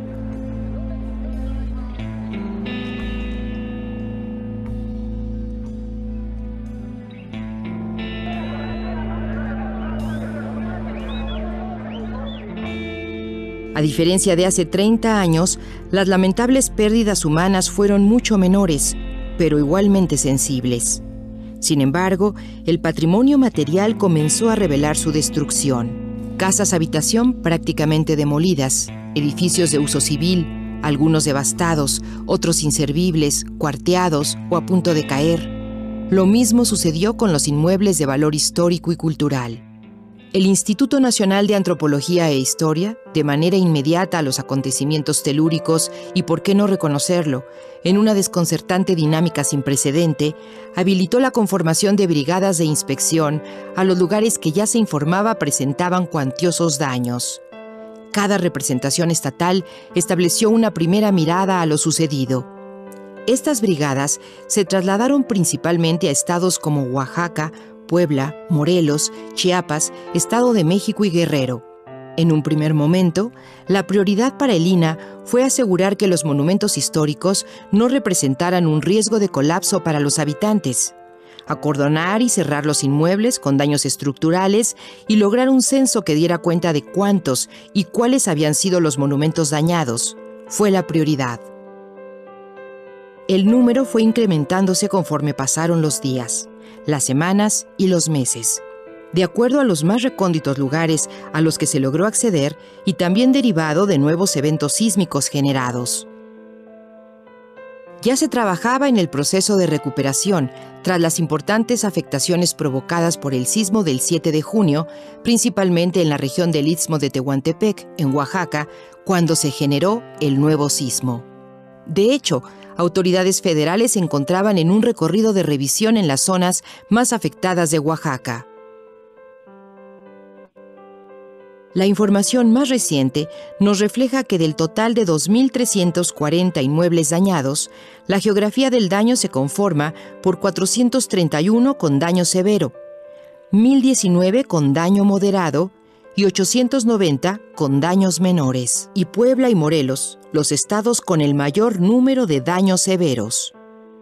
Speaker 10: A diferencia de hace treinta años, las lamentables pérdidas humanas fueron mucho menores, pero igualmente sensibles. Sin embargo, el patrimonio material comenzó a revelar su destrucción. Casas habitación prácticamente demolidas, edificios de uso civil, algunos devastados, otros inservibles, cuarteados o a punto de caer. Lo mismo sucedió con los inmuebles de valor histórico y cultural. El Instituto Nacional de Antropología e Historia, de manera inmediata a los acontecimientos telúricos y por qué no reconocerlo, en una desconcertante dinámica sin precedente, habilitó la conformación de brigadas de inspección a los lugares que ya se informaba presentaban cuantiosos daños. Cada representación estatal estableció una primera mirada a lo sucedido. Estas brigadas se trasladaron principalmente a estados como Oaxaca, Puebla, Morelos, Chiapas, Estado de México y Guerrero. En un primer momento, la prioridad para el I N A fue asegurar que los monumentos históricos no representaran un riesgo de colapso para los habitantes, acordonar y cerrar los inmuebles con daños estructurales y lograr un censo que diera cuenta de cuántos y cuáles habían sido los monumentos dañados. Fue la prioridad. El número fue incrementándose conforme pasaron los días, las semanas y los meses, de acuerdo a los más recónditos lugares a los que se logró acceder y también derivado de nuevos eventos sísmicos generados. Ya se trabajaba en el proceso de recuperación tras las importantes afectaciones provocadas por el sismo del siete de junio, principalmente en la región del Istmo de Tehuantepec, en Oaxaca, cuando se generó el nuevo sismo. De hecho, autoridades federales se encontraban en un recorrido de revisión en las zonas más afectadas de Oaxaca. La información más reciente nos refleja que del total de dos mil trescientos cuarenta inmuebles dañados, la geografía del daño se conforma por cuatrocientos treinta y uno con daño severo, mil diecinueve con daño moderado y ochocientos noventa con daños menores. Y Puebla y Morelos, los estados con el mayor número de daños severos.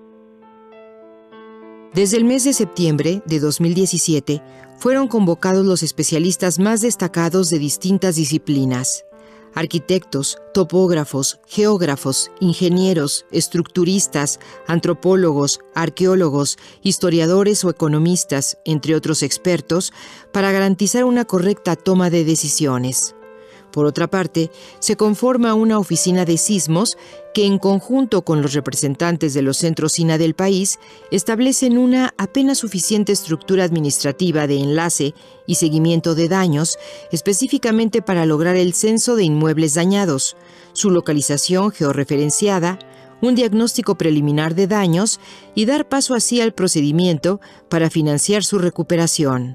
Speaker 10: Desde el mes de septiembre de dos mil diecisiete, fueron convocados los especialistas más destacados de distintas disciplinas. Arquitectos, topógrafos, geógrafos, ingenieros, estructuristas, antropólogos, arqueólogos, historiadores o economistas, entre otros expertos, para garantizar una correcta toma de decisiones. Por otra parte, se conforma una oficina de sismos que, en conjunto con los representantes de los centros SINA del país, establecen una apenas suficiente estructura administrativa de enlace y seguimiento de daños, específicamente para lograr el censo de inmuebles dañados, su localización georreferenciada, un diagnóstico preliminar de daños y dar paso así al procedimiento para financiar su recuperación.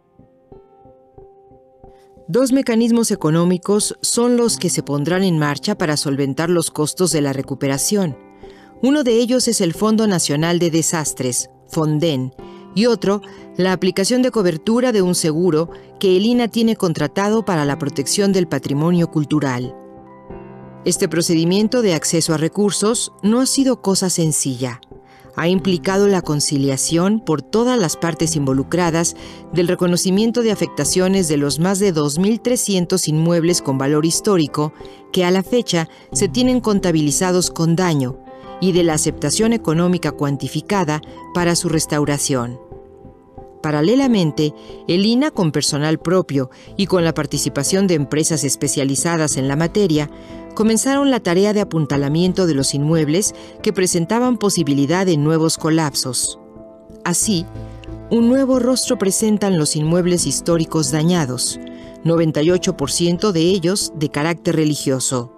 Speaker 10: Dos mecanismos económicos son los que se pondrán en marcha para solventar los costos de la recuperación. Uno de ellos es el Fondo Nacional de Desastres, FONDEN, y otro, la aplicación de cobertura de un seguro que el I N A tiene contratado para la protección del patrimonio cultural. Este procedimiento de acceso a recursos no ha sido cosa sencilla. Ha implicado la conciliación por todas las partes involucradas del reconocimiento de afectaciones de los más de dos mil trescientos inmuebles con valor histórico que a la fecha se tienen contabilizados con daño y de la aceptación económica cuantificada para su restauración. Paralelamente, el I N A, con personal propio y con la participación de empresas especializadas en la materia, comenzaron la tarea de apuntalamiento de los inmuebles que presentaban posibilidad de nuevos colapsos. Así, un nuevo rostro presentan los inmuebles históricos dañados, noventa y ocho por ciento de ellos de carácter religioso.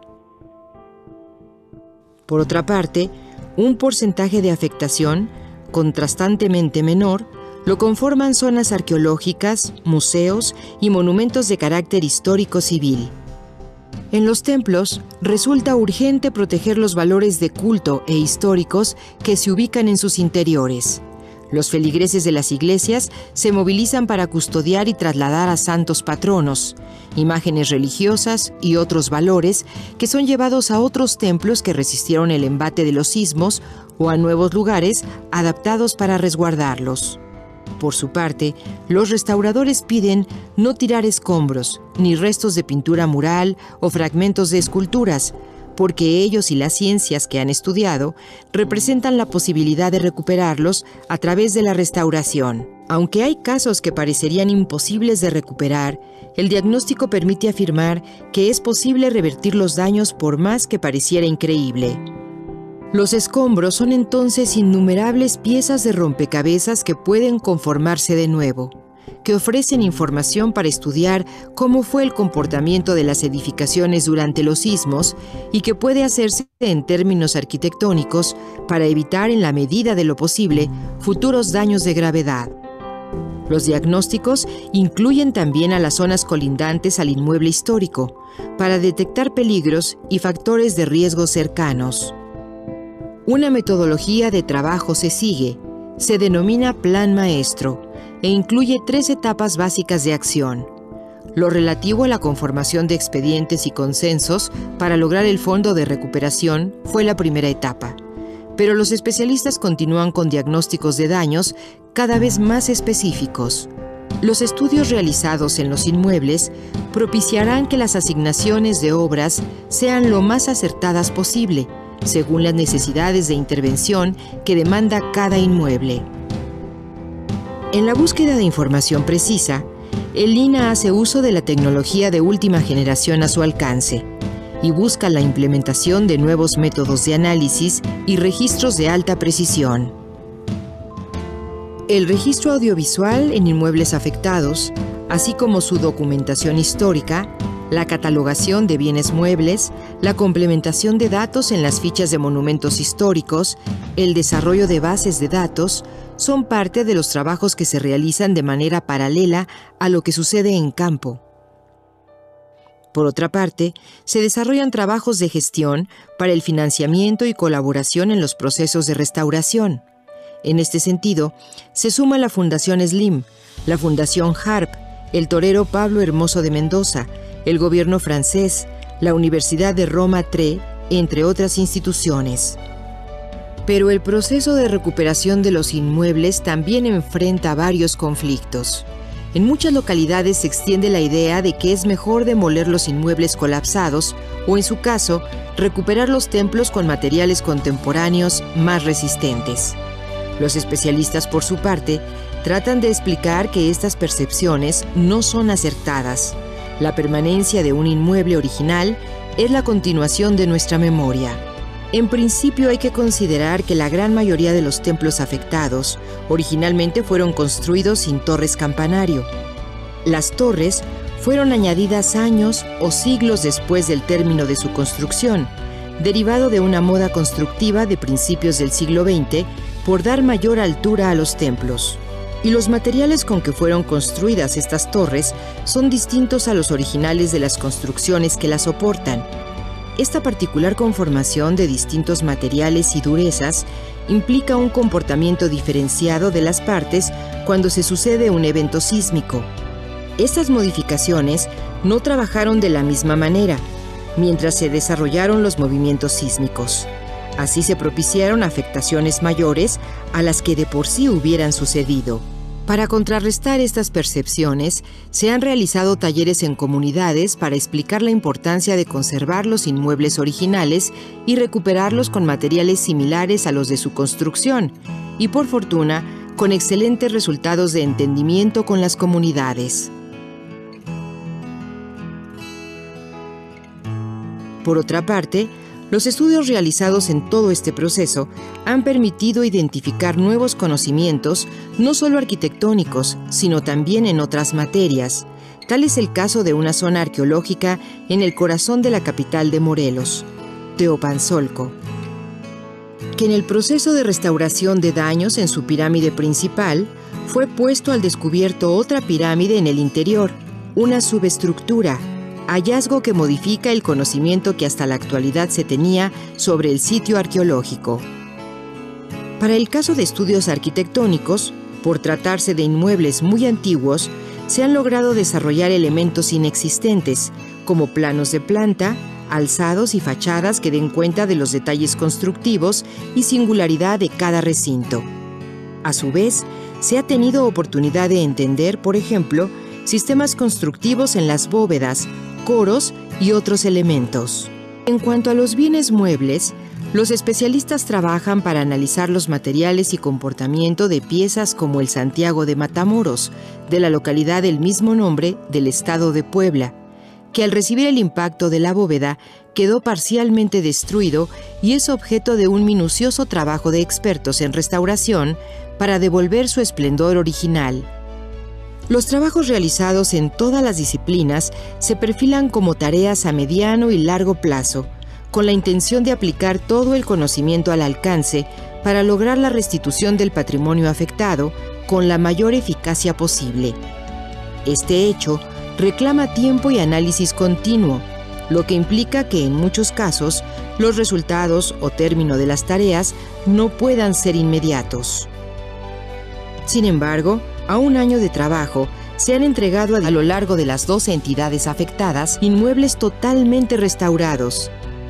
Speaker 10: Por otra parte, un porcentaje de afectación, contrastantemente menor, lo conforman zonas arqueológicas, museos y monumentos de carácter histórico civil. En los templos, resulta urgente proteger los valores de culto e históricos que se ubican en sus interiores. Los feligreses de las iglesias se movilizan para custodiar y trasladar a santos patronos, imágenes religiosas y otros valores que son llevados a otros templos que resistieron el embate de los sismos o a nuevos lugares adaptados para resguardarlos. Por su parte, los restauradores piden no tirar escombros, ni restos de pintura mural o fragmentos de esculturas, porque ellos y las ciencias que han estudiado representan la posibilidad de recuperarlos a través de la restauración. Aunque hay casos que parecerían imposibles de recuperar, el diagnóstico permite afirmar que es posible revertir los daños por más que pareciera increíble. Los escombros son entonces innumerables piezas de rompecabezas que pueden conformarse de nuevo, que ofrecen información para estudiar cómo fue el comportamiento de las edificaciones durante los sismos y que puede hacerse en términos arquitectónicos para evitar, en la medida de lo posible, futuros daños de gravedad. Los diagnósticos incluyen también a las zonas colindantes al inmueble histórico, para detectar peligros y factores de riesgo cercanos. Una metodología de trabajo se sigue, se denomina Plan Maestro e incluye tres etapas básicas de acción. Lo relativo a la conformación de expedientes y consensos para lograr el fondo de recuperación fue la primera etapa, pero los especialistas continúan con diagnósticos de daños cada vez más específicos. Los estudios realizados en los inmuebles propiciarán que las asignaciones de obras sean lo más acertadas posible, según las necesidades de intervención que demanda cada inmueble. En la búsqueda de información precisa, el I N A hace uso de la tecnología de última generación a su alcance y busca la implementación de nuevos métodos de análisis y registros de alta precisión. El registro audiovisual en inmuebles afectados, así como su documentación histórica, la catalogación de bienes muebles, la complementación de datos en las fichas de monumentos históricos, el desarrollo de bases de datos, son parte de los trabajos que se realizan de manera paralela a lo que sucede en campo. Por otra parte, se desarrollan trabajos de gestión para el financiamiento y colaboración en los procesos de restauración. En este sentido, se suma la Fundación SLIM, la Fundación HARP, el torero Pablo Hermoso de Mendoza, el gobierno francés, la Universidad de Roma Tre, entre otras instituciones. Pero el proceso de recuperación de los inmuebles también enfrenta varios conflictos. En muchas localidades se extiende la idea de que es mejor demoler los inmuebles colapsados o, en su caso, recuperar los templos con materiales contemporáneos más resistentes. Los especialistas, por su parte, tratan de explicar que estas percepciones no son acertadas. La permanencia de un inmueble original es la continuación de nuestra memoria. En principio hay que considerar que la gran mayoría de los templos afectados originalmente fueron construidos sin torres campanario. Las torres fueron añadidas años o siglos después del término de su construcción, derivado de una moda constructiva de principios del siglo veinte por dar mayor altura a los templos. Y los materiales con que fueron construidas estas torres son distintos a los originales de las construcciones que las soportan. Esta particular conformación de distintos materiales y durezas implica un comportamiento diferenciado de las partes cuando se sucede un evento sísmico. Estas modificaciones no trabajaron de la misma manera mientras se desarrollaron los movimientos sísmicos. Así se propiciaron afectaciones mayores a las que de por sí hubieran sucedido. Para contrarrestar estas percepciones, se han realizado talleres en comunidades para explicar la importancia de conservar los inmuebles originales y recuperarlos con materiales similares a los de su construcción, y por fortuna, con excelentes resultados de entendimiento con las comunidades. Por otra parte, los estudios realizados en todo este proceso han permitido identificar nuevos conocimientos, no solo arquitectónicos, sino también en otras materias. Tal es el caso de una zona arqueológica en el corazón de la capital de Morelos, Teopanzolco, que en el proceso de restauración de daños en su pirámide principal, fue puesto al descubierto otra pirámide en el interior, una subestructura, hallazgo que modifica el conocimiento que hasta la actualidad se tenía sobre el sitio arqueológico. Para el caso de estudios arquitectónicos, por tratarse de inmuebles muy antiguos, se han logrado desarrollar elementos inexistentes, como planos de planta, alzados y fachadas que den cuenta de los detalles constructivos y singularidad de cada recinto. A su vez, se ha tenido oportunidad de entender, por ejemplo, sistemas constructivos en las bóvedas, coros y otros elementos. En cuanto a los bienes muebles, los especialistas trabajan para analizar los materiales y comportamiento de piezas como el Santiago de Matamoros, de la localidad del mismo nombre del estado de Puebla, que al recibir el impacto de la bóveda quedó parcialmente destruido y es objeto de un minucioso trabajo de expertos en restauración para devolver su esplendor original. Los trabajos realizados en todas las disciplinas se perfilan como tareas a mediano y largo plazo, con la intención de aplicar todo el conocimiento al alcance para lograr la restitución del patrimonio afectado con la mayor eficacia posible. Este hecho reclama tiempo y análisis continuo, lo que implica que en muchos casos los resultados o término de las tareas no puedan ser inmediatos. Sin embargo, a un año de trabajo, se han entregado a lo largo de las doce entidades afectadas inmuebles totalmente restaurados.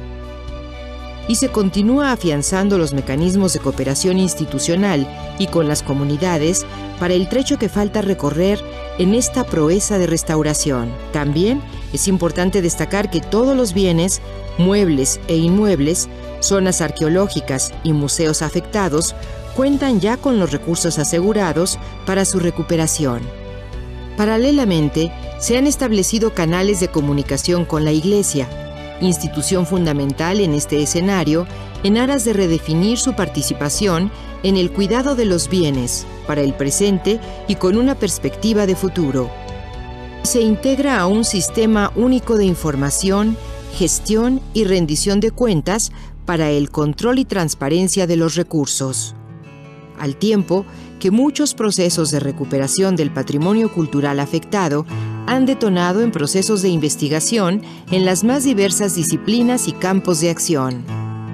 Speaker 10: Y se continúa afianzando los mecanismos de cooperación institucional y con las comunidades para el trecho que falta recorrer en esta proeza de restauración. También es importante destacar que todos los bienes, muebles e inmuebles, zonas arqueológicas y museos afectados cuentan ya con los recursos asegurados para su recuperación. Paralelamente, se han establecido canales de comunicación con la Iglesia, institución fundamental en este escenario, en aras de redefinir su participación en el cuidado de los bienes para el presente y con una perspectiva de futuro. Se integra a un sistema único de información, gestión y rendición de cuentas para el control y transparencia de los recursos. Al tiempo que muchos procesos de recuperación del patrimonio cultural afectado han detonado en procesos de investigación en las más diversas disciplinas y campos de acción.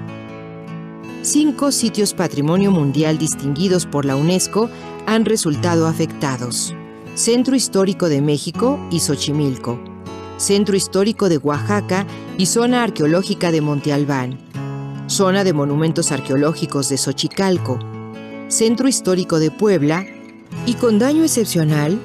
Speaker 10: Cinco sitios Patrimonio Mundial distinguidos por la UNESCO han resultado afectados: Centro Histórico de México y Xochimilco, Centro Histórico de Oaxaca y Zona Arqueológica de Monte Albán, Zona de Monumentos Arqueológicos de Xochicalco, Centro Histórico de Puebla y, con daño excepcional,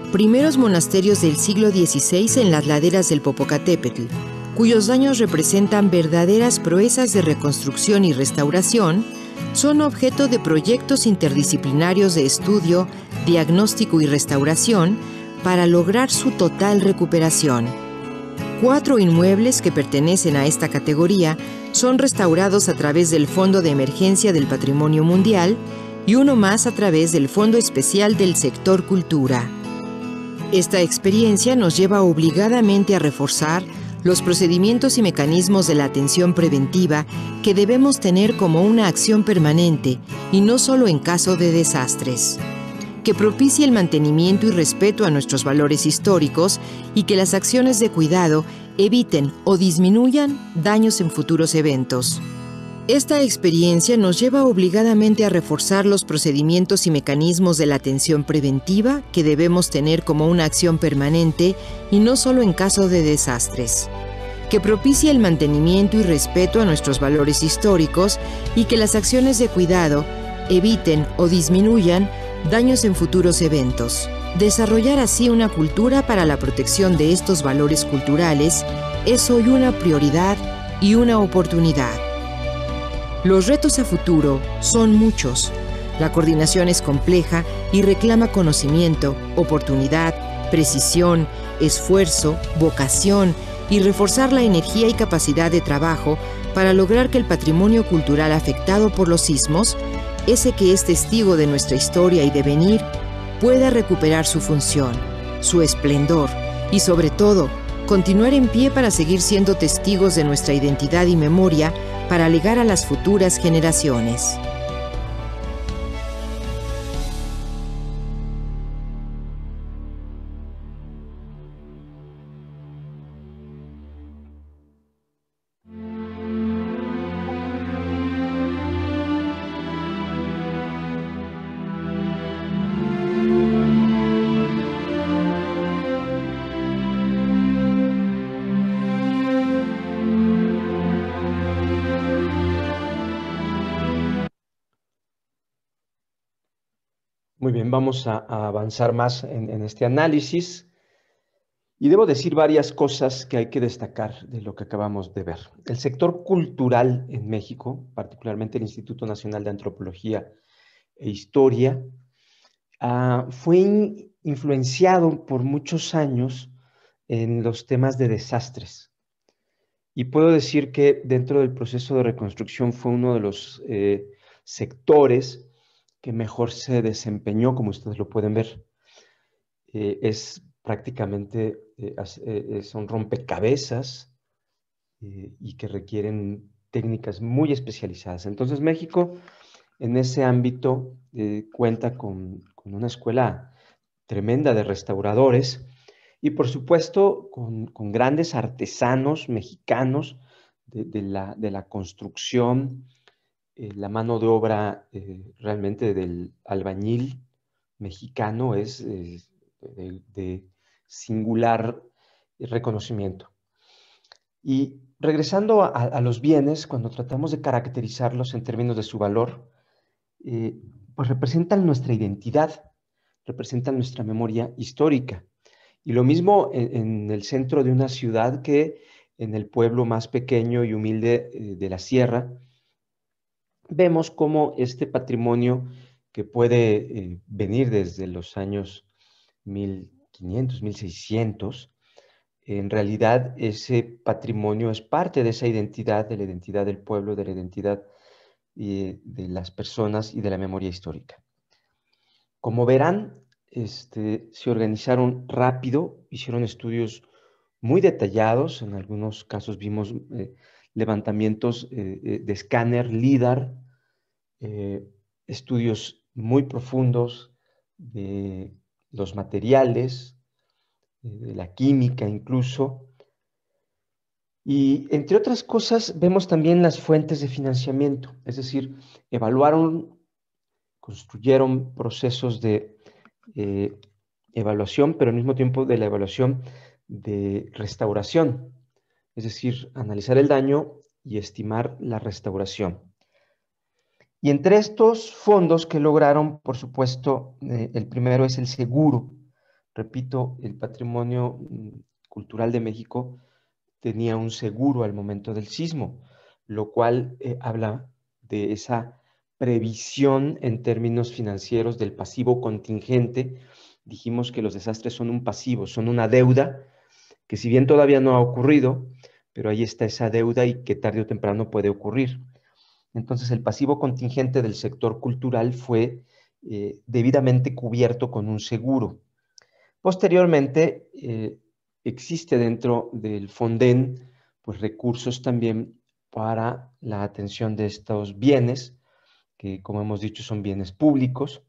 Speaker 10: primeros monasterios del siglo dieciséis en las laderas del Popocatépetl, cuyos daños representan verdaderas proezas de reconstrucción y restauración, son objeto de proyectos interdisciplinarios de estudio, diagnóstico y restauración para lograr su total recuperación. Cuatro inmuebles que pertenecen a esta categoría son restaurados a través del Fondo de Emergencia del Patrimonio Mundial y uno más a través del Fondo Especial del Sector Cultura. Esta experiencia nos lleva obligadamente a reforzar los procedimientos y mecanismos de la atención preventiva que debemos tener como una acción permanente y no solo en caso de desastres, que propicie el mantenimiento y respeto a nuestros valores históricos y que las acciones de cuidado eviten o disminuyan daños en futuros eventos. Esta experiencia nos lleva obligadamente a reforzar los procedimientos y mecanismos de la atención preventiva que debemos tener como una acción permanente y no solo en caso de desastres, que propicie el mantenimiento y respeto a nuestros valores históricos y que las acciones de cuidado eviten o disminuyan daños en futuros eventos. Desarrollar así una cultura para la protección de estos valores culturales es hoy una prioridad y una oportunidad. Los retos a futuro son muchos. La coordinación es compleja y reclama conocimiento, oportunidad, precisión, esfuerzo, vocación y reforzar la energía y capacidad de trabajo para lograr que el patrimonio cultural afectado por los sismos, ese que es testigo de nuestra historia y devenir, pueda recuperar su función, su esplendor y, sobre todo, continuar en pie para seguir siendo testigos de nuestra identidad y memoria para legar a las futuras generaciones.
Speaker 26: Muy bien, vamos a, a avanzar más en, en este análisis y debo decir varias cosas que hay que destacar de lo que acabamos de ver. El sector cultural en México, particularmente el Instituto Nacional de Antropología e Historia, uh, fue in, influenciado por muchos años en los temas de desastres. Y puedo decir que dentro del proceso de reconstrucción fue uno de los eh, sectores que mejor se desempeñó, como ustedes lo pueden ver. Eh, es prácticamente, eh, eh, son rompecabezas eh, y que requieren técnicas muy especializadas. Entonces México en ese ámbito eh, cuenta con, con una escuela tremenda de restauradores y por supuesto con, con grandes artesanos mexicanos de, de, la, de la construcción. Eh, la mano de obra eh, realmente del albañil mexicano es eh, de, de singular reconocimiento. Y regresando a, a los bienes, cuando tratamos de caracterizarlos en términos de su valor, eh, pues representan nuestra identidad, representan nuestra memoria histórica. Y lo mismo en, en el centro de una ciudad que en el pueblo más pequeño y humilde eh, de la sierra, vemos cómo este patrimonio que puede eh, venir desde los años mil quinientos, mil seiscientos, en realidad ese patrimonio es parte de esa identidad, de la identidad del pueblo, de la identidad eh, de las personas y de la memoria histórica. Como verán, este, se organizaron rápido, hicieron estudios muy detallados, en algunos casos vimos eh, levantamientos eh, de escáner, LIDAR, eh, estudios muy profundos de los materiales, eh, de la química incluso. Y entre otras cosas vemos también las fuentes de financiamiento, es decir, evaluaron, construyeron procesos de eh, evaluación, pero al mismo tiempo de la evaluación de restauración. Es decir, analizar el daño y estimar la restauración. Y entre estos fondos que lograron, por supuesto, eh, el primero es el seguro Repito, el patrimonio cultural de México tenía un seguro al momento del sismo, lo cual eh, habla de esa previsión en términos financieros del pasivo contingente. Dijimos que los desastres son un pasivo, son una deuda que si bien todavía no ha ocurrido, pero ahí está esa deuda y que tarde o temprano puede ocurrir. Entonces el pasivo contingente del sector cultural fue eh, debidamente cubierto con un seguro. Posteriormente, eh, existe dentro del Fonden pues, recursos también para la atención de estos bienes, que como hemos dicho son bienes públicos,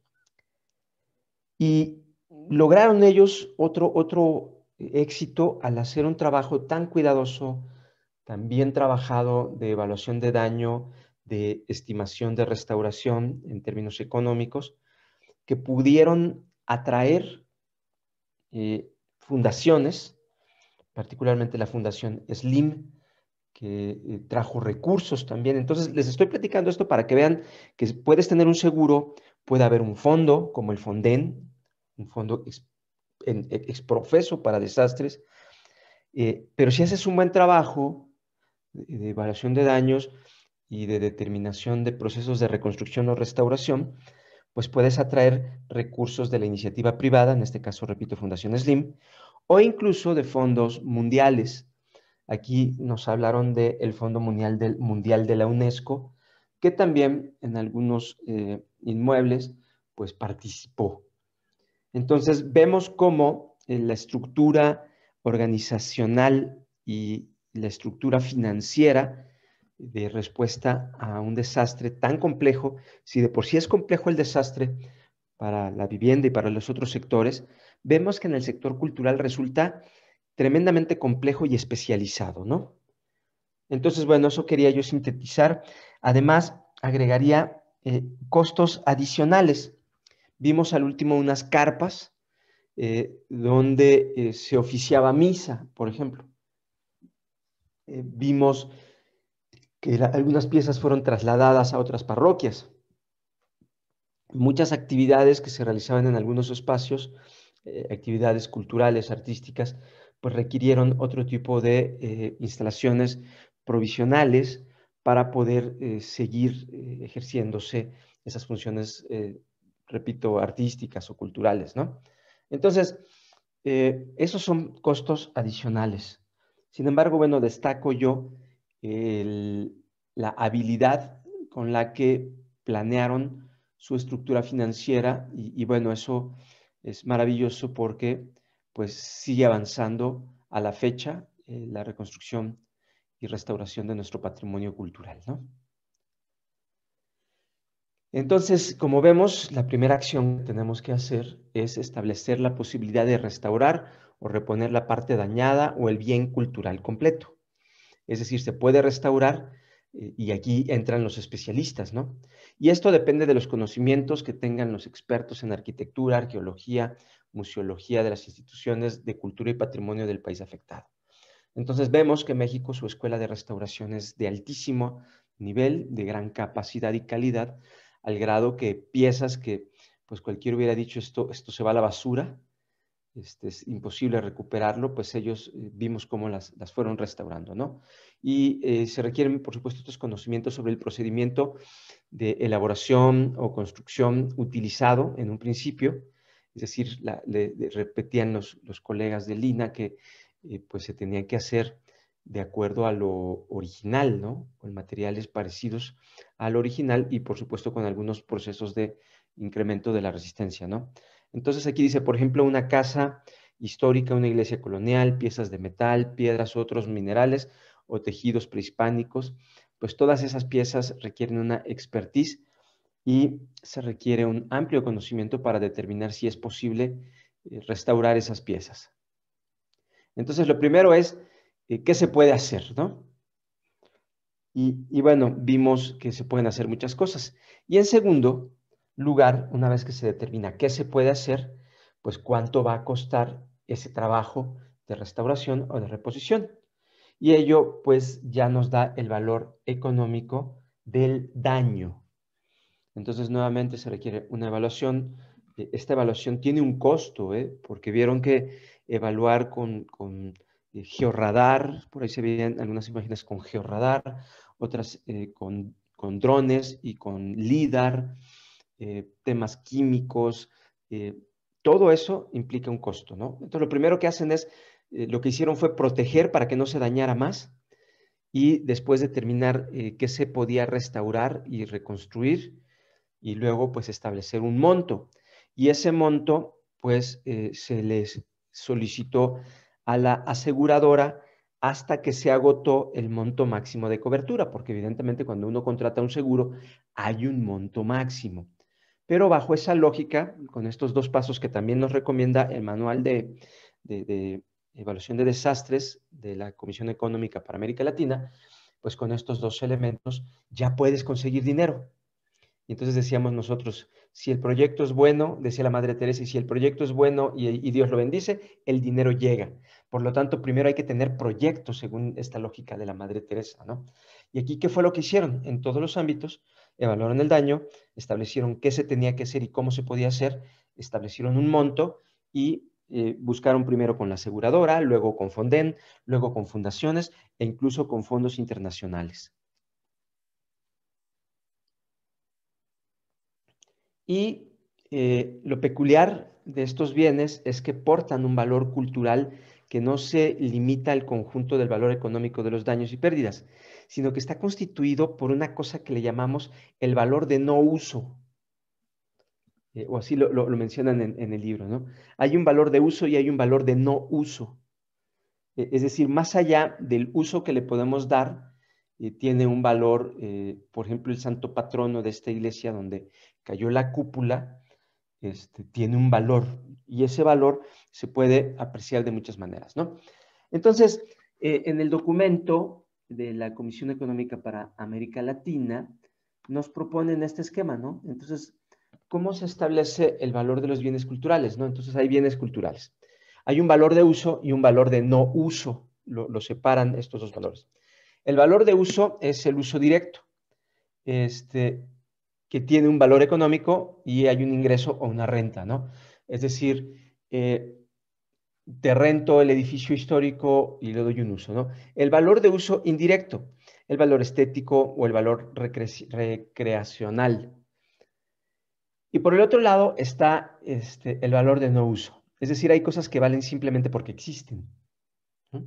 Speaker 26: y lograron ellos otro, otro éxito al hacer un trabajo tan cuidadoso, tan bien trabajado de evaluación de daño, de estimación de restauración en términos económicos, que pudieron atraer eh, fundaciones, particularmente la Fundación Slim, que eh, trajo recursos también. Entonces, les estoy platicando esto para que vean que puedes tener un seguro, puede haber un fondo, como el Fonden, un fondo ex, en, exprofeso para desastres, eh, pero si haces un buen trabajo de, de evaluación de daños y de determinación de procesos de reconstrucción o restauración, pues puedes atraer recursos de la iniciativa privada, en este caso, repito, Fundación Slim, o incluso de fondos mundiales. Aquí nos hablaron del Fondo Mundial, del, Mundial de la UNESCO, que también en algunos eh, inmuebles pues participó. Entonces vemos cómo eh, la estructura organizacional y la estructura financiera de respuesta a un desastre tan complejo, si de por sí es complejo el desastre para la vivienda y para los otros sectores, vemos que en el sector cultural resulta tremendamente complejo y especializado, ¿no? Entonces, bueno, eso quería yo sintetizar. Además, agregaría eh, costos adicionales. Vimos al último unas carpas eh, donde eh, se oficiaba misa, por ejemplo. Eh, vimos que la, algunas piezas fueron trasladadas a otras parroquias. Muchas actividades que se realizaban en algunos espacios, eh, actividades culturales, artísticas, pues requirieron otro tipo de eh, instalaciones provisionales para poder eh, seguir eh, ejerciéndose esas funciones, eh, repito, artísticas o culturales, ¿no? Entonces, eh, esos son costos adicionales. Sin embargo, bueno, destaco yo el, la habilidad con la que planearon su estructura financiera y, y bueno, eso es maravilloso porque pues sigue avanzando a la fecha eh, la reconstrucción y restauración de nuestro patrimonio cultural, ¿no? Entonces, como vemos, la primera acción que tenemos que hacer es establecer la posibilidad de restaurar o reponer la parte dañada o el bien cultural completo. Es decir, se puede restaurar eh, y aquí entran los especialistas, ¿no? Y esto depende de los conocimientos que tengan los expertos en arquitectura, arqueología, museología de las instituciones de cultura y patrimonio del país afectado. Entonces vemos que México, su escuela de restauración es de altísimo nivel, de gran capacidad y calidad, al grado que piezas que pues cualquiera hubiera dicho esto, esto se va a la basura, este, es imposible recuperarlo, pues ellos eh, vimos cómo las, las fueron restaurando, ¿no? Y eh, se requieren, por supuesto, estos conocimientos sobre el procedimiento de elaboración o construcción utilizado en un principio, es decir, la, le, le repetían los, los colegas de Lina que eh, pues se tenían que hacer de acuerdo a lo original, ¿no? Con materiales parecidos al original y, por supuesto, con algunos procesos de incremento de la resistencia, ¿no? Entonces aquí dice, por ejemplo, una casa histórica, una iglesia colonial, piezas de metal, piedras, otros minerales o tejidos prehispánicos, pues todas esas piezas requieren una expertise y se requiere un amplio conocimiento para determinar si es posible eh, restaurar esas piezas. Entonces, lo primero es, eh, ¿qué se puede hacer, no? Y, y bueno, vimos que se pueden hacer muchas cosas. Y en segundo lugar, una vez que se determina qué se puede hacer, pues cuánto va a costar ese trabajo de restauración o de reposición. Y ello, pues, ya nos da el valor económico del daño. Entonces, nuevamente se requiere una evaluación esta evaluación tiene un costo, ¿eh? Porque vieron que evaluar con, con eh, georradar, por ahí se veían algunas imágenes con georradar, otras eh, con, con drones y con LIDAR, eh, temas químicos, eh, todo eso implica un costo, ¿no? Entonces lo primero que hacen es, eh, lo que hicieron fue proteger para que no se dañara más y después determinar eh, qué se podía restaurar y reconstruir y luego pues establecer un monto. Y ese monto pues eh, se les solicitó a la aseguradora hasta que se agotó el monto máximo de cobertura, porque evidentemente cuando uno contrata un seguro hay un monto máximo. Pero bajo esa lógica, con estos dos pasos que también nos recomienda el manual de, de, de evaluación de desastres de la Comisión Económica para América Latina, pues con estos dos elementos ya puedes conseguir dinero. Y entonces decíamos nosotros, si el proyecto es bueno, decía la Madre Teresa, y si el proyecto es bueno y, y Dios lo bendice, el dinero llega. Por lo tanto, primero hay que tener proyectos según esta lógica de la Madre Teresa, ¿no? Y aquí, ¿qué fue lo que hicieron? En todos los ámbitos, evaluaron el daño, establecieron qué se tenía que hacer y cómo se podía hacer, establecieron un monto y eh, buscaron primero con la aseguradora, luego con Fonden, luego con fundaciones e incluso con fondos internacionales. Y eh, lo peculiar de estos bienes es que portan un valor cultural que no se limita al conjunto del valor económico de los daños y pérdidas, sino que está constituido por una cosa que le llamamos el valor de no uso. Eh, o así lo, lo, lo mencionan en, en el libro, ¿no? Hay un valor de uso y hay un valor de no uso. Eh, es decir, más allá del uso que le podemos dar, eh, tiene un valor, eh, por ejemplo, el santo patrono de esta iglesia donde cayó la cúpula, este, tiene un valor y ese valor se puede apreciar de muchas maneras, ¿no? Entonces, eh, en el documento de la Comisión Económica para América Latina nos proponen este esquema, ¿no? Entonces, ¿cómo se establece el valor de los bienes culturales, ¿no? Entonces, hay bienes culturales. Hay un valor de uso y un valor de no uso, lo, lo separan estos dos valores. El valor de uso es el uso directo, este, que tiene un valor económico y hay un ingreso o una renta, ¿no? Es decir, eh, te rento el edificio histórico y le doy un uso, ¿no? El valor de uso indirecto, el valor estético o el valor recre recreacional. Y por el otro lado está este, el valor de no uso. Es decir, hay cosas que valen simplemente porque existen. ¿Mm?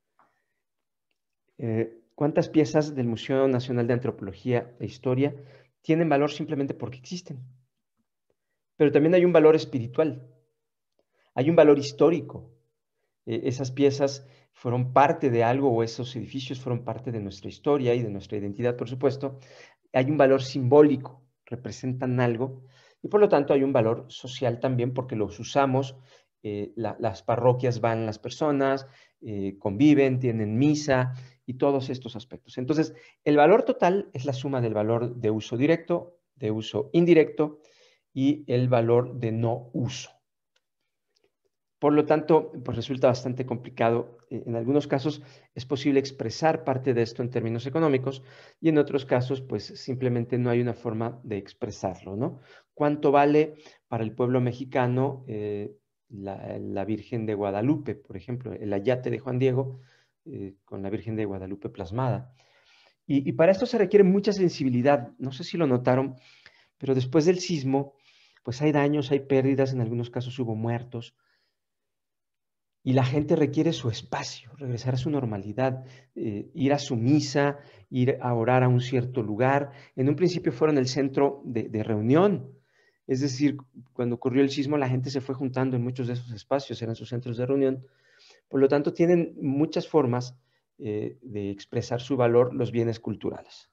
Speaker 26: Eh, ¿Cuántas piezas del Museo Nacional de Antropología e Historia tienen valor simplemente porque existen? Pero también hay un valor espiritual, hay un valor histórico. Eh, esas piezas fueron parte de algo o esos edificios fueron parte de nuestra historia y de nuestra identidad, por supuesto. Hay un valor simbólico, representan algo y por lo tanto hay un valor social también porque los usamos, eh, la, las parroquias van las personas, eh, conviven, tienen misa y todos estos aspectos. Entonces, el valor total es la suma del valor de uso directo, de uso indirecto y el valor de no uso. Por lo tanto, pues resulta bastante complicado. En algunos casos es posible expresar parte de esto en términos económicos y en otros casos, pues simplemente no hay una forma de expresarlo, ¿no? ¿Cuánto vale para el pueblo mexicano eh, la, la Virgen de Guadalupe, por ejemplo, el ayate de Juan Diego eh, con la Virgen de Guadalupe plasmada? Y, y para esto se requiere mucha sensibilidad. No sé si lo notaron, pero después del sismo, pues hay daños, hay pérdidas, en algunos casos hubo muertos. Y la gente requiere su espacio, regresar a su normalidad, eh, ir a su misa, ir a orar a un cierto lugar. En un principio fueron el centro de, de reunión. Es decir, cuando ocurrió el sismo, la gente se fue juntando en muchos de esos espacios, eran sus centros de reunión. Por lo tanto, tienen muchas formas eh, de expresar su valor los bienes culturales.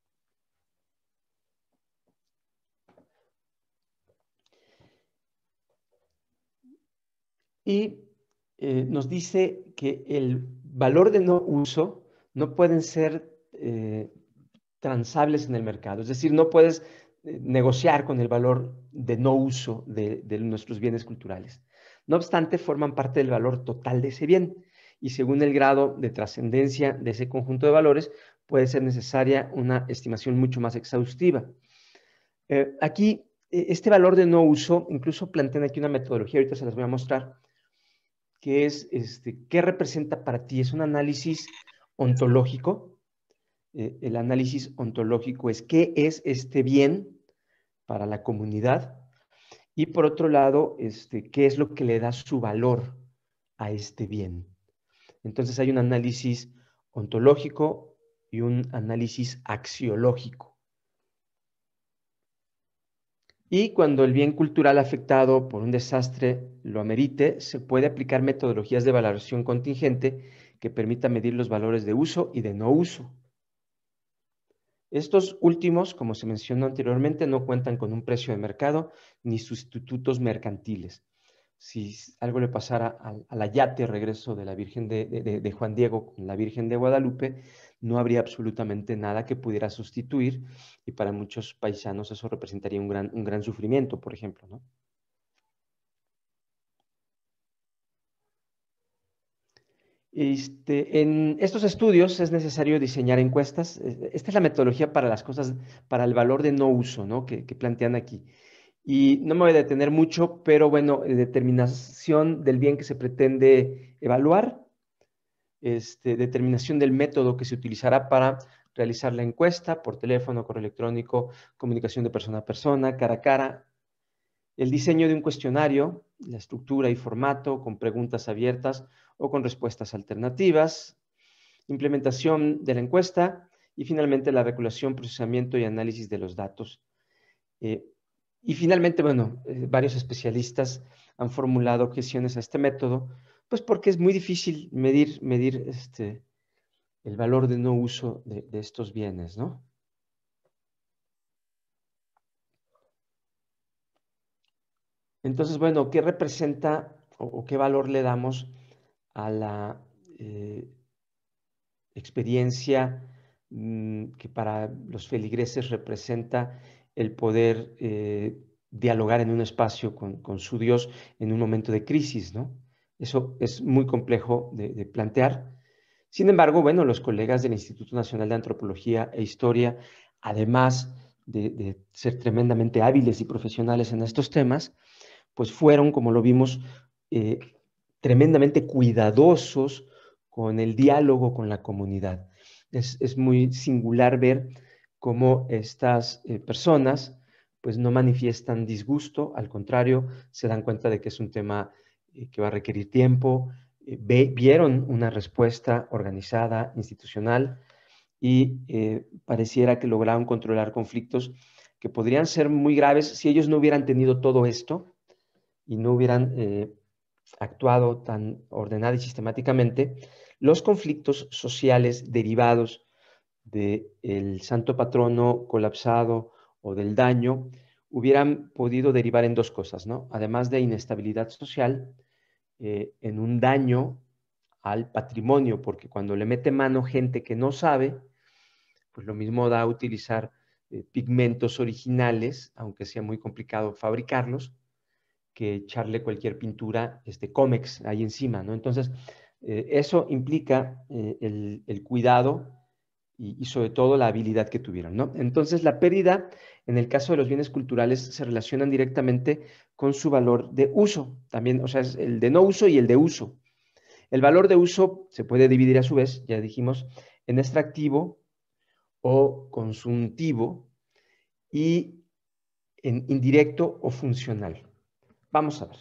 Speaker 26: Y Eh, nos dice que el valor de no uso no pueden ser eh, transables en el mercado. Es decir, no puedes eh, negociar con el valor de no uso de, de nuestros bienes culturales. No obstante, forman parte del valor total de ese bien y según el grado de trascendencia de ese conjunto de valores puede ser necesaria una estimación mucho más exhaustiva. Eh, aquí este valor de no uso, incluso plantean aquí una metodología, ahorita se las voy a mostrar, que es, este, ¿qué representa para ti? Es un análisis ontológico. Eh, el análisis ontológico es qué es este bien para la comunidad y por otro lado, este, qué es lo que le da su valor a este bien. Entonces hay un análisis ontológico y un análisis axiológico. Y cuando el bien cultural afectado por un desastre lo amerite, se puede aplicar metodologías de valoración contingente que permita medir los valores de uso y de no uso. Estos últimos, como se mencionó anteriormente, no cuentan con un precio de mercado ni sustitutos mercantiles. Si algo le pasara al, al ayate regreso de la Virgen de, de, de Juan Diego con la Virgen de Guadalupe, no habría absolutamente nada que pudiera sustituir y para muchos paisanos eso representaría un gran, un gran sufrimiento, por ejemplo, ¿no? Este, en estos estudios es necesario diseñar encuestas. Esta es la metodología para las cosas, para el valor de no uso, ¿no? que, que plantean aquí. Y no me voy a detener mucho, pero bueno, determinación del bien que se pretende evaluar, este, determinación del método que se utilizará para realizar la encuesta, por teléfono, correo electrónico, comunicación de persona a persona, cara a cara, el diseño de un cuestionario, la estructura y formato con preguntas abiertas o con respuestas alternativas, implementación de la encuesta y finalmente la recolección, procesamiento y análisis de los datos. Eh, y finalmente, bueno, eh, varios especialistas han formulado objeciones a este método, pues porque es muy difícil medir, medir este, el valor de no uso de, de estos bienes, ¿no? Entonces, bueno, ¿qué representa o, o qué valor le damos a la eh, experiencia mmm, que para los feligreses representa el poder eh, dialogar en un espacio con, con su Dios en un momento de crisis, ¿no? Eso es muy complejo de, de plantear. Sin embargo, bueno, los colegas del Instituto Nacional de Antropología e Historia, además de, de ser tremendamente hábiles y profesionales en estos temas, pues fueron, como lo vimos, eh, tremendamente cuidadosos con el diálogo con la comunidad. Es, es muy singular ver cómo estas eh, personas pues no manifiestan disgusto, al contrario, se dan cuenta de que es un tema eh, que va a requerir tiempo, eh, ve, vieron una respuesta organizada, institucional, y eh, pareciera que lograron controlar conflictos que podrían ser muy graves si ellos no hubieran tenido todo esto y no hubieran eh, actuado tan ordenada y sistemáticamente. Los conflictos sociales derivados del santo patrono colapsado o del daño hubieran podido derivar en dos cosas, ¿no? Además de inestabilidad social, eh, en un daño al patrimonio, porque cuando le mete mano gente que no sabe, pues lo mismo da a utilizar eh, pigmentos originales, aunque sea muy complicado fabricarlos, que echarle cualquier pintura, este cómex ahí encima, ¿no? Entonces, eh, eso implica eh, el, el cuidado y, y sobre todo la habilidad que tuvieron, ¿no? Entonces, la pérdida, en el caso de los bienes culturales, se relacionan directamente con su valor de uso, también, o sea, es el de no uso y el de uso. El valor de uso se puede dividir a su vez, ya dijimos, en extractivo o consultivo y en indirecto o funcional. Vamos a ver.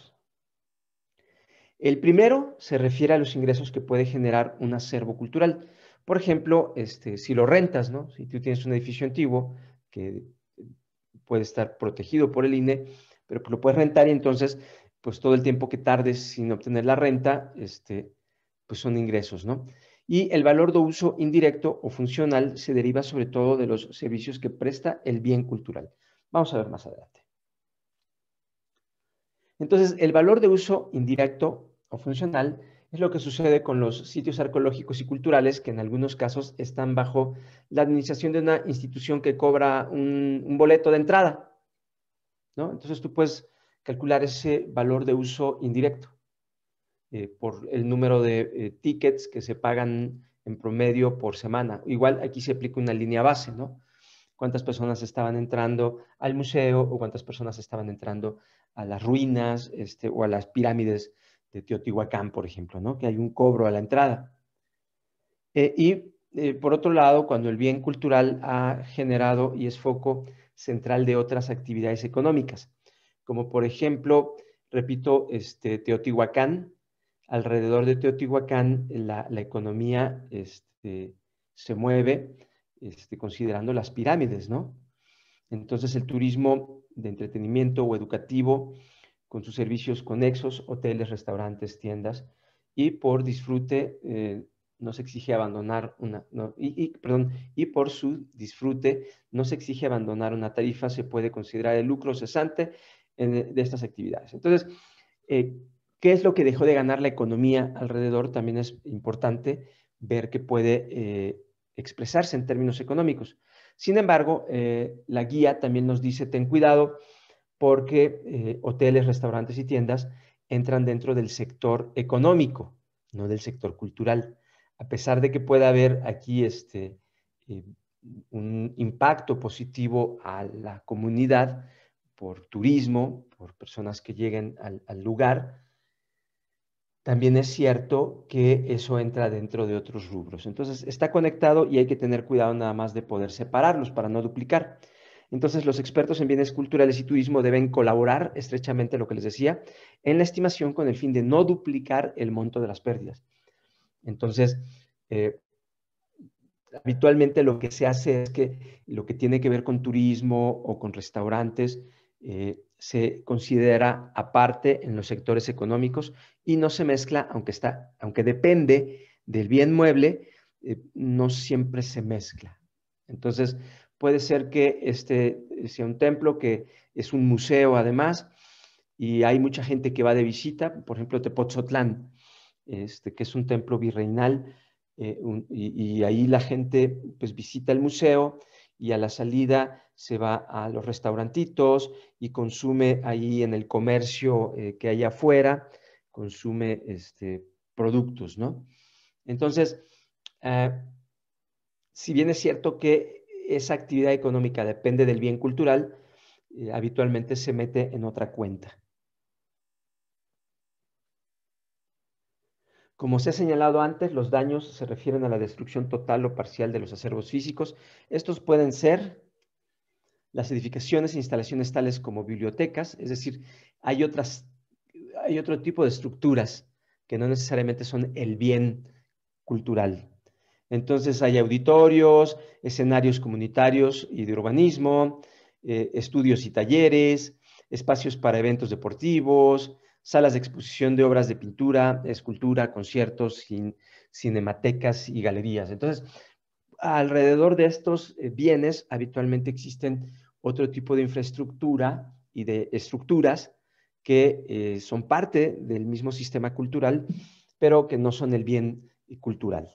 Speaker 26: El primero se refiere a los ingresos que puede generar un acervo cultural. Por ejemplo, este, si lo rentas, ¿no? Si tú tienes un edificio antiguo que puede estar protegido por el I N E, pero lo puedes rentar y entonces, pues todo el tiempo que tardes sin obtener la renta, este, pues son ingresos, ¿no? Y el valor de uso indirecto o funcional se deriva sobre todo de los servicios que presta el bien cultural. Vamos a ver más adelante. Entonces, el valor de uso indirecto o funcional es lo que sucede con los sitios arqueológicos y culturales que en algunos casos están bajo la administración de una institución que cobra un, un boleto de entrada, ¿no? Entonces, tú puedes calcular ese valor de uso indirecto eh, por el número de eh, tickets que se pagan en promedio por semana. Igual aquí se aplica una línea base, ¿no? cuántas personas estaban entrando al museo o cuántas personas estaban entrando a las ruinas este, o a las pirámides de Teotihuacán, por ejemplo, ¿no? Que hay un cobro a la entrada. Eh, y eh, por otro lado, cuando el bien cultural ha generado y es foco central de otras actividades económicas, como por ejemplo, repito, este, Teotihuacán, alrededor de Teotihuacán la, la economía este, se mueve este, considerando las pirámides, ¿no? Entonces el turismo de entretenimiento o educativo con sus servicios conexos, hoteles, restaurantes, tiendas, y por disfrute eh, no se exige abandonar una, no, y, y, perdón, y por su disfrute no se exige abandonar una tarifa, se puede considerar el lucro cesante en, de estas actividades. Entonces, eh, ¿qué es lo que dejó de ganar la economía alrededor? También es importante ver que puede eh, expresarse en términos económicos. Sin embargo, eh, la guía también nos dice, ten cuidado, porque eh, hoteles, restaurantes y tiendas entran dentro del sector económico, no del sector cultural. A pesar de que pueda haber aquí este, eh, un impacto positivo a la comunidad por turismo, por personas que lleguen al, al lugar, también es cierto que eso entra dentro de otros rubros. Entonces, está conectado y hay que tener cuidado nada más de poder separarlos para no duplicar. Entonces, los expertos en bienes culturales y turismo deben colaborar estrechamente, lo que les decía, en la estimación con el fin de no duplicar el monto de las pérdidas. Entonces, eh, habitualmente lo que se hace es que lo que tiene que ver con turismo o con restaurantes eh, se considera aparte en los sectores económicos y no se mezcla, aunque, está, aunque depende del bien mueble, eh, no siempre se mezcla. Entonces, puede ser que este sea un templo que es un museo además y hay mucha gente que va de visita, por ejemplo, Tepoztlán, este, que es un templo virreinal, eh, un, y, y ahí la gente pues visita el museo y a la salida se va a los restaurantitos y consume ahí en el comercio eh, que hay afuera, consume este, productos, ¿no? Entonces, eh, si bien es cierto que esa actividad económica depende del bien cultural, eh, habitualmente se mete en otra cuenta. Como se ha señalado antes, los daños se refieren a la destrucción total o parcial de los acervos físicos. Estos pueden ser las edificaciones e instalaciones tales como bibliotecas, es decir, hay, otras, hay otro tipo de estructuras que no necesariamente son el bien cultural. Entonces hay auditorios, escenarios comunitarios y de urbanismo, eh, estudios y talleres, espacios para eventos deportivos, salas de exposición de obras de pintura, escultura, conciertos, cin cinematecas y galerías. Entonces, alrededor de estos eh, bienes habitualmente existen otro tipo de infraestructura y de estructuras que eh, son parte del mismo sistema cultural, pero que no son el bien cultural.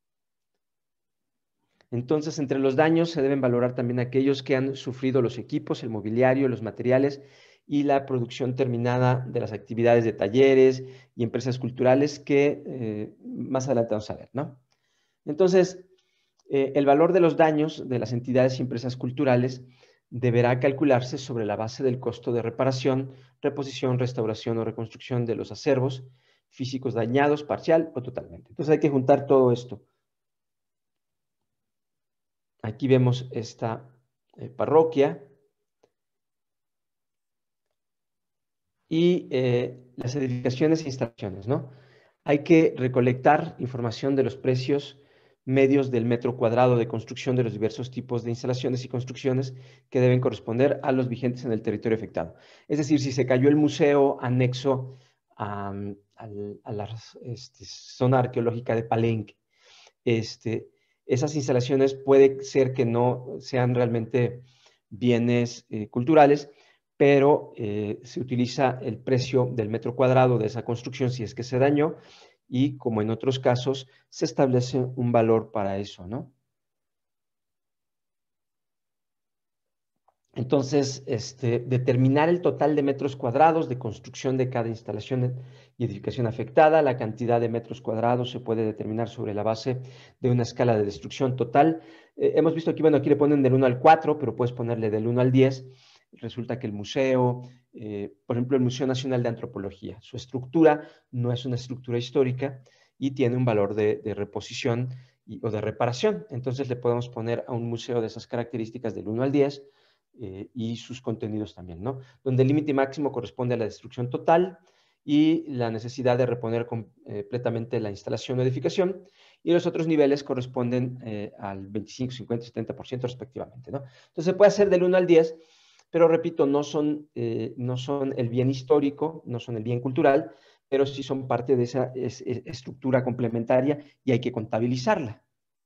Speaker 26: Entonces, entre los daños se deben valorar también aquellos que han sufrido los equipos, el mobiliario, los materiales y la producción terminada de las actividades de talleres y empresas culturales que eh, más adelante vamos a ver, ¿no? Entonces, eh, el valor de los daños de las entidades y empresas culturales deberá calcularse sobre la base del costo de reparación, reposición, restauración o reconstrucción de los acervos físicos dañados parcial o totalmente. Entonces hay que juntar todo esto. Aquí vemos esta eh, parroquia y eh, las edificaciones e instalaciones, ¿no? Hay que recolectar información de los precios medios del metro cuadrado de construcción de los diversos tipos de instalaciones y construcciones que deben corresponder a los vigentes en el territorio afectado. Es decir, si se cayó el museo anexo a, a, a la este, zona arqueológica de Palenque, este, esas instalaciones puede ser que no sean realmente bienes eh, culturales, pero eh, se utiliza el precio del metro cuadrado de esa construcción si es que se dañó y, como en otros casos, se establece un valor para eso, ¿no? Entonces, este, determinar el total de metros cuadrados de construcción de cada instalación y edificación afectada. La cantidad de metros cuadrados se puede determinar sobre la base de una escala de destrucción total. Eh, hemos visto aquí, bueno, aquí le ponen del uno al cuatro, pero puedes ponerle del uno al diez. Resulta que el museo, eh, por ejemplo, el Museo Nacional de Antropología, su estructura no es una estructura histórica y tiene un valor de, de reposición y, o de reparación. Entonces le podemos poner a un museo de esas características del uno al diez, Eh, y sus contenidos también, ¿no? Donde el límite máximo corresponde a la destrucción total y la necesidad de reponer completamente la instalación o edificación, y los otros niveles corresponden eh, al veinticinco, cincuenta y setenta por ciento respectivamente, ¿no? Entonces se puede hacer del uno al diez, pero repito, no son, eh, no son el bien histórico, no son el bien cultural, pero sí son parte de esa es, es, estructura complementaria y hay que contabilizarla.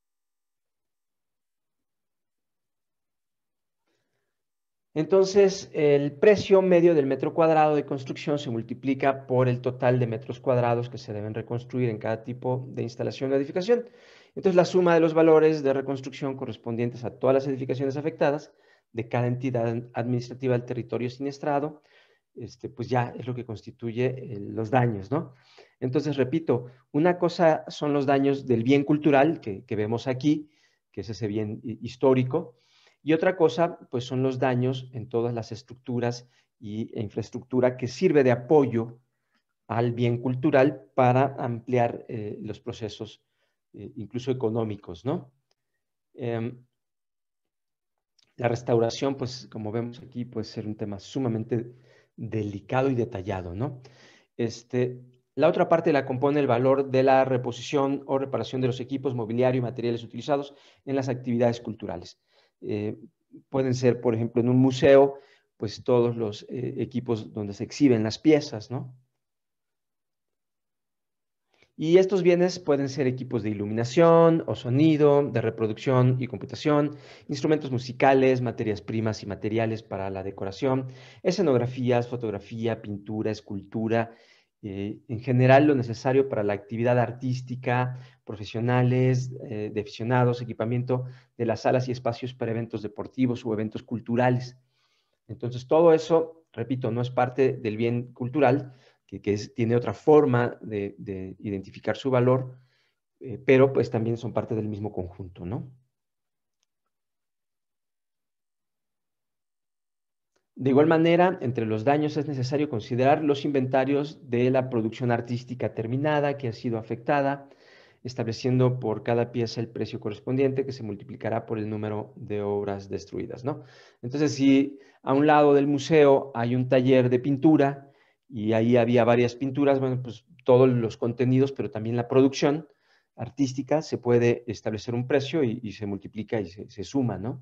Speaker 26: Entonces, el precio medio del metro cuadrado de construcción se multiplica por el total de metros cuadrados que se deben reconstruir en cada tipo de instalación o edificación. Entonces, la suma de los valores de reconstrucción correspondientes a todas las edificaciones afectadas de cada entidad administrativa del territorio siniestrado, este, pues ya es lo que constituye eh, los daños, ¿no? Entonces, repito, una cosa son los daños del bien cultural que, que vemos aquí, que es ese bien histórico, y otra cosa, pues son los daños en todas las estructuras y, e infraestructura que sirve de apoyo al bien cultural para ampliar eh, los procesos, eh, incluso económicos, ¿no? Eh, la restauración, pues como vemos aquí, puede ser un tema sumamente delicado y detallado, ¿no? Este, la otra parte la compone el valor de la reposición o reparación de los equipos, mobiliario y materiales utilizados en las actividades culturales. Eh, pueden ser, por ejemplo, en un museo, pues todos los eh, equipos donde se exhiben las piezas, ¿no? Y estos bienes pueden ser equipos de iluminación o sonido, de reproducción y computación, instrumentos musicales, materias primas y materiales para la decoración, escenografías, fotografía, pintura, escultura, eh, en general lo necesario para la actividad artística, profesionales, eh, de aficionados, equipamiento de las salas y espacios para eventos deportivos o eventos culturales. Entonces, todo eso, repito, no es parte del bien cultural, que, que es, tiene otra forma de, de identificar su valor, eh, pero pues también son parte del mismo conjunto, ¿no? De igual manera, entre los daños es necesario considerar los inventarios de la producción artística terminada que ha sido afectada, estableciendo por cada pieza el precio correspondiente que se multiplicará por el número de obras destruidas, ¿no? Entonces, si a un lado del museo hay un taller de pintura y ahí había varias pinturas, bueno, pues todos los contenidos, pero también la producción artística, se puede establecer un precio y, y se multiplica y se, se suma, ¿no?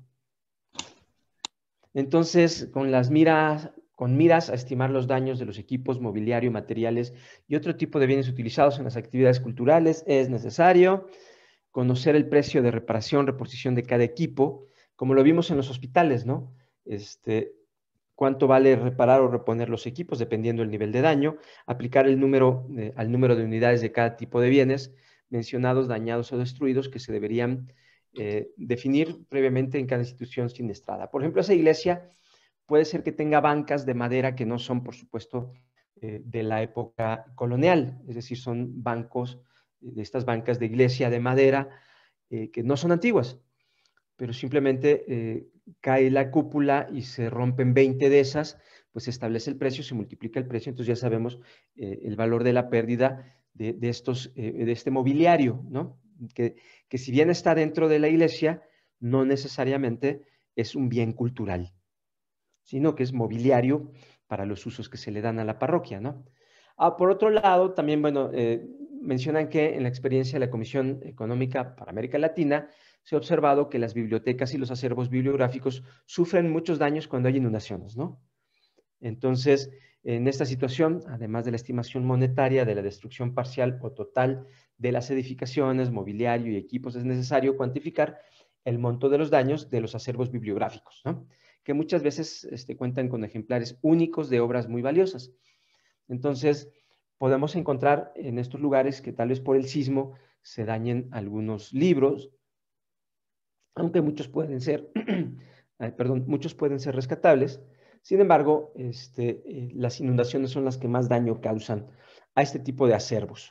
Speaker 26: Entonces, con las miras, con miras a estimar los daños de los equipos, mobiliario, materiales y otro tipo de bienes utilizados en las actividades culturales, es necesario conocer el precio de reparación, reposición de cada equipo, como lo vimos en los hospitales, ¿no? Este, cuánto vale reparar o reponer los equipos, dependiendo del nivel de daño, aplicar el número, eh, al número de unidades de cada tipo de bienes mencionados, dañados o destruidos, que se deberían Eh, definir previamente en cada institución siniestrada. Por ejemplo, esa iglesia puede ser que tenga bancas de madera que no son, por supuesto, eh, de la época colonial, es decir, son bancos, de estas bancas de iglesia de madera eh, que no son antiguas, pero simplemente eh, cae la cúpula y se rompen veinte de esas, pues se establece el precio, se multiplica el precio, entonces ya sabemos eh, el valor de la pérdida de, de, estos, eh, de este mobiliario, ¿no? Que, que si bien está dentro de la iglesia, no necesariamente es un bien cultural, sino que es mobiliario para los usos que se le dan a la parroquia, ¿no? Ah, por otro lado, también, bueno, eh, mencionan que en la experiencia de la Comisión Económica para América Latina se ha observado que las bibliotecas y los acervos bibliográficos sufren muchos daños cuando hay inundaciones, ¿no? Entonces, en esta situación, además de la estimación monetaria de la destrucción parcial o total de las edificaciones, mobiliario y equipos, es necesario cuantificar el monto de los daños de los acervos bibliográficos, ¿no? Que muchas veces este, cuentan con ejemplares únicos de obras muy valiosas. Entonces, podemos encontrar en estos lugares que tal vez por el sismo se dañen algunos libros, aunque muchos pueden ser eh, perdón, muchos pueden ser rescatables. Sin embargo, este, eh, las inundaciones son las que más daño causan a este tipo de acervos.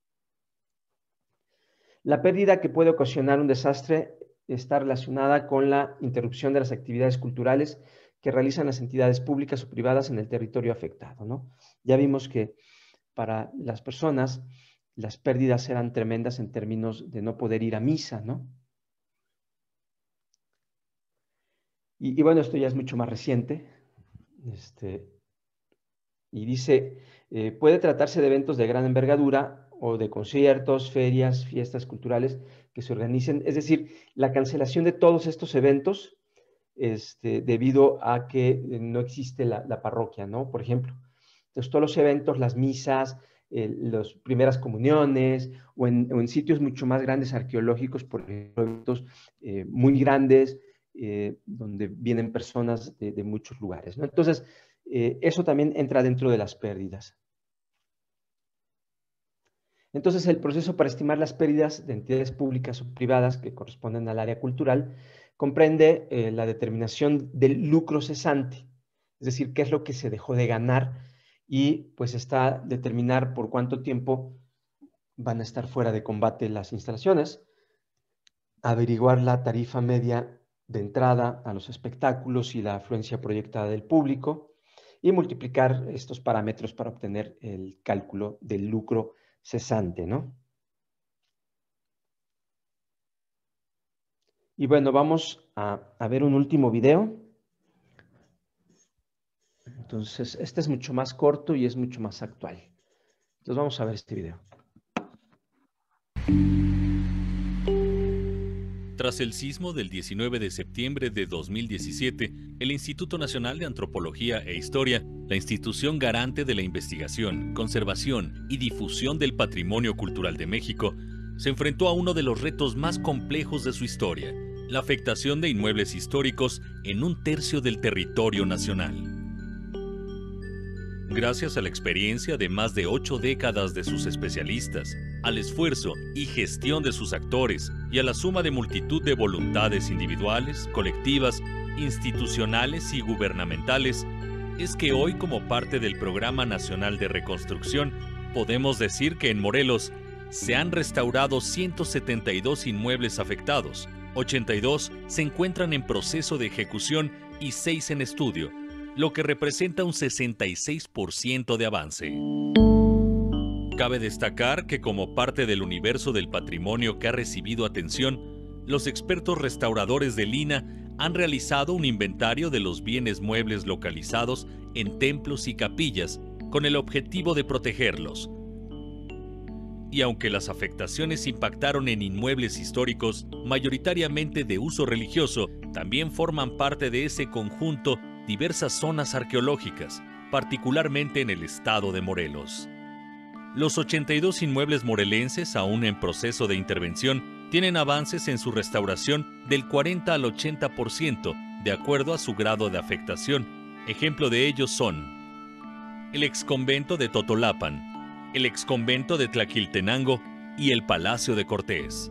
Speaker 26: La pérdida que puede ocasionar un desastre está relacionada con la interrupción de las actividades culturales que realizan las entidades públicas o privadas en el territorio afectado, ¿no? Ya vimos que para las personas las pérdidas eran tremendas en términos de no poder ir a misa, ¿no? Y, y bueno, esto ya es mucho más reciente. Este, y dice, eh, puede tratarse de eventos de gran envergadura o de conciertos, ferias, fiestas culturales que se organicen. Es decir, la cancelación de todos estos eventos este, debido a que no existe la, la parroquia, ¿no? Por ejemplo. Entonces, todos los eventos, las misas, eh, las primeras comuniones, o en, o en sitios mucho más grandes arqueológicos, por ejemplo, eventos eh, muy grandes, eh, donde vienen personas de, de muchos lugares, ¿no? Entonces, eh, eso también entra dentro de las pérdidas. Entonces, el proceso para estimar las pérdidas de entidades públicas o privadas que corresponden al área cultural comprende eh, la determinación del lucro cesante, es decir, qué es lo que se dejó de ganar, y pues está determinar por cuánto tiempo van a estar fuera de combate las instalaciones, averiguar la tarifa media de entrada a los espectáculos y la afluencia proyectada del público, y multiplicar estos parámetros para obtener el cálculo del lucro cesante, ¿no? Y bueno, vamos a, a ver un último video. Entonces, este es mucho más corto y es mucho más actual. Entonces, vamos a ver este video.
Speaker 15: Tras el sismo del diecinueve de septiembre de dos mil diecisiete, el Instituto Nacional de Antropología e Historia, la institución garante de la investigación, conservación y difusión del patrimonio cultural de México, se enfrentó a uno de los retos más complejos de su historia, la afectación de inmuebles históricos en un tercio del territorio nacional. Gracias a la experiencia de más de ocho décadas de sus especialistas, al esfuerzo y gestión de sus actores y a la suma de multitud de voluntades individuales, colectivas, institucionales y gubernamentales, es que hoy, como parte del Programa Nacional de Reconstrucción, podemos decir que en Morelos se han restaurado ciento setenta y dos inmuebles afectados, ochenta y dos se encuentran en proceso de ejecución y seis en estudio, lo que representa un sesenta y seis por ciento de avance. Cabe destacar que como parte del universo del patrimonio que ha recibido atención, los expertos restauradores del I N A han realizado un inventario de los bienes muebles localizados en templos y capillas con el objetivo de protegerlos. Y aunque las afectaciones impactaron en inmuebles históricos, mayoritariamente de uso religioso, también forman parte de ese conjunto diversas zonas arqueológicas, particularmente en el estado de Morelos. Los ochenta y dos inmuebles morelenses, aún en proceso de intervención, tienen avances en su restauración del cuarenta al ochenta por ciento, de acuerdo a su grado de afectación. Ejemplo de ellos son el exconvento de Totolapan, el exconvento de Tlaquiltenango y el Palacio de Cortés.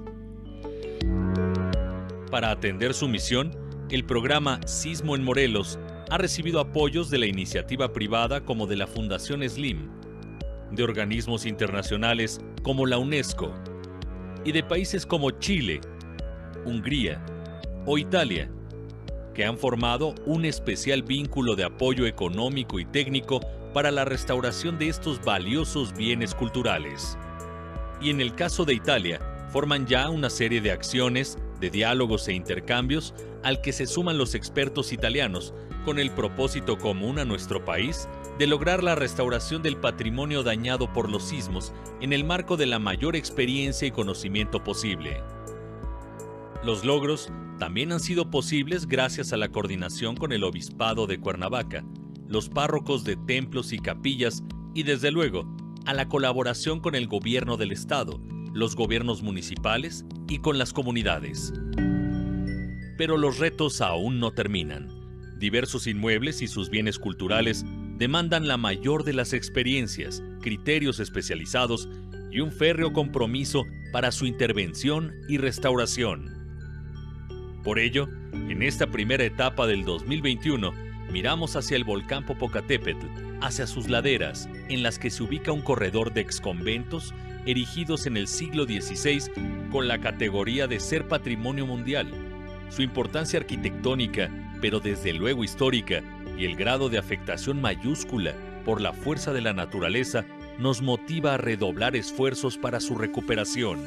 Speaker 15: Para atender su misión, el programa Sismo en Morelos ha recibido apoyos de la iniciativa privada como de la Fundación Slim, de organismos internacionales como la UNESCO y de países como Chile, Hungría o Italia, que han formado un especial vínculo de apoyo económico y técnico para la restauración de estos valiosos bienes culturales. Y en el caso de Italia, forman ya una serie de acciones, de diálogos e intercambios al que se suman los expertos italianos, con el propósito común a nuestro país de lograr la restauración del patrimonio dañado por los sismos en el marco de la mayor experiencia y conocimiento posible. Los logros también han sido posibles gracias a la coordinación con el Obispado de Cuernavaca, los párrocos de templos y capillas y, desde luego, a la colaboración con el gobierno del estado, los gobiernos municipales y con las comunidades. Pero los retos aún no terminan. Diversos inmuebles y sus bienes culturales demandan la mayor de las experiencias, criterios especializados y un férreo compromiso para su intervención y restauración. Por ello, En esta primera etapa del dos mil veintiuno, miramos hacia el volcán Popocatépetl, hacia sus laderas, en las que se ubica un corredor de exconventos erigidos en el siglo dieciséis con la categoría de ser patrimonio mundial. Su importancia arquitectónica, pero desde luego histórica, y el grado de afectación mayúscula por la fuerza de la naturaleza nos motiva a redoblar esfuerzos para su recuperación.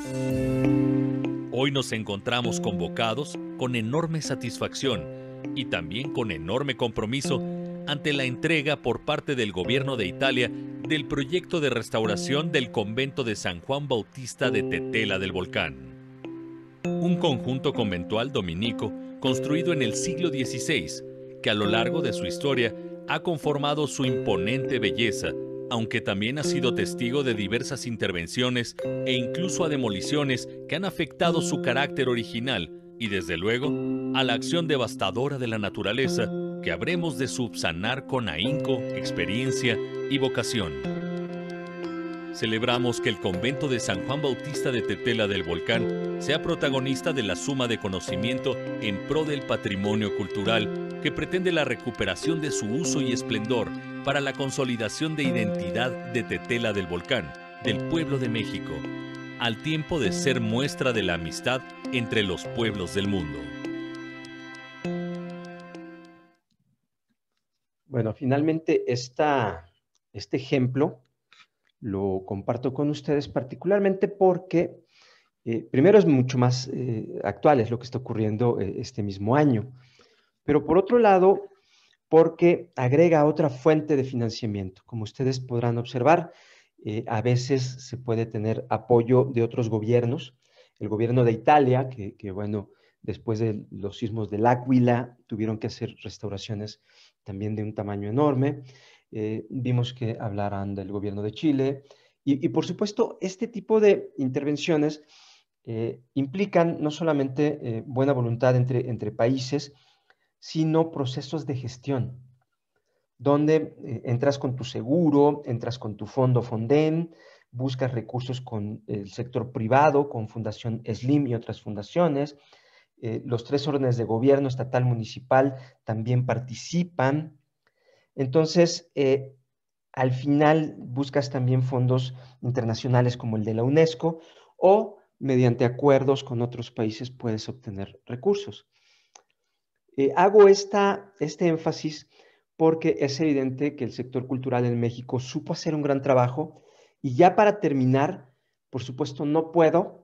Speaker 15: Hoy nos encontramos convocados con enorme satisfacción y también con enorme compromiso ante la entrega por parte del gobierno de Italia del proyecto de restauración del convento de San Juan Bautista de Tetela del Volcán. Un conjunto conventual dominico construido en el siglo dieciséis, que a lo largo de su historia ha conformado su imponente belleza, aunque también ha sido testigo de diversas intervenciones e incluso a demoliciones que han afectado su carácter original y, desde luego, a la acción devastadora de la naturaleza que habremos de subsanar con ahínco, experiencia y vocación. Celebramos que el convento de San Juan Bautista de Tetela del Volcán sea protagonista de la suma de conocimiento en pro del patrimonio cultural que pretende la recuperación de su uso y esplendor para la consolidación de identidad de Tetela del Volcán, del pueblo de México, al tiempo de ser muestra de la amistad entre los pueblos del mundo.
Speaker 26: Bueno, finalmente esta, este ejemplo lo comparto con ustedes particularmente porque eh, primero es mucho más eh, actual, es lo que está ocurriendo eh, este mismo año, pero por otro lado porque agrega otra fuente de financiamiento. Como ustedes podrán observar, eh, a veces se puede tener apoyo de otros gobiernos. El gobierno de Italia, que, que bueno, después de los sismos del Áquila, tuvieron que hacer restauraciones también de un tamaño enorme. Eh, vimos que hablarán del gobierno de Chile. Y, y por supuesto, este tipo de intervenciones eh, implican no solamente eh, buena voluntad entre, entre países, sino procesos de gestión, donde eh, entras con tu seguro, entras con tu fondo Fonden, buscas recursos con el sector privado, con Fundación Slim y otras fundaciones. Eh, los tres órdenes de gobierno, estatal, municipal, también participan. Entonces, eh, al final buscas también fondos internacionales como el de la UNESCO o mediante acuerdos con otros países puedes obtener recursos. Eh, hago esta, este énfasis porque es evidente que el sector cultural en México supo hacer un gran trabajo y ya para terminar, por supuesto, no puedo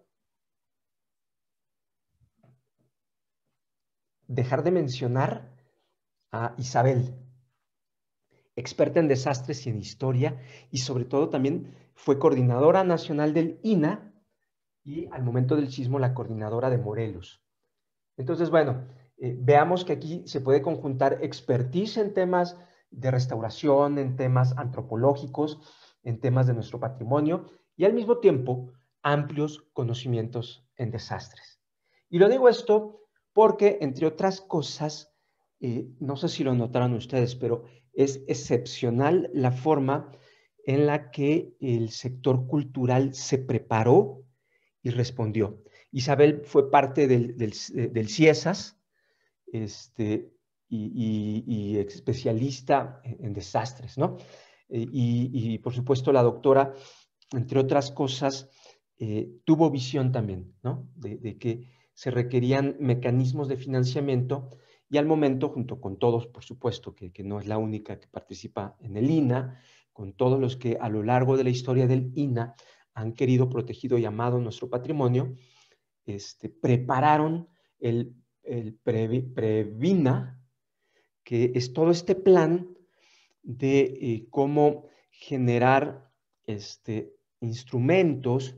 Speaker 26: dejar de mencionar a Isabel, experta en desastres y en historia, y sobre todo también fue coordinadora nacional del I N A y al momento del sismo la coordinadora de Morelos. Entonces, bueno, eh, veamos que aquí se puede conjuntar expertise en temas de restauración, en temas antropológicos, en temas de nuestro patrimonio y al mismo tiempo amplios conocimientos en desastres. Y lo digo esto porque, entre otras cosas, eh, no sé si lo notaron ustedes, pero es excepcional la forma en la que el sector cultural se preparó y respondió. Isabel fue parte del, del, del CIESAS este, y, y, y especialista en, en desastres, ¿no? Y, y, por supuesto, la doctora, entre otras cosas, eh, tuvo visión también, ¿no? De, de que se requerían mecanismos de financiamiento y al momento, junto con todos, por supuesto, que, que no es la única que participa en el I N A, con todos los que a lo largo de la historia del I N A han querido, protegido y amado nuestro patrimonio, este, prepararon el, el Previ, Previna, que es todo este plan de eh, cómo generar este, instrumentos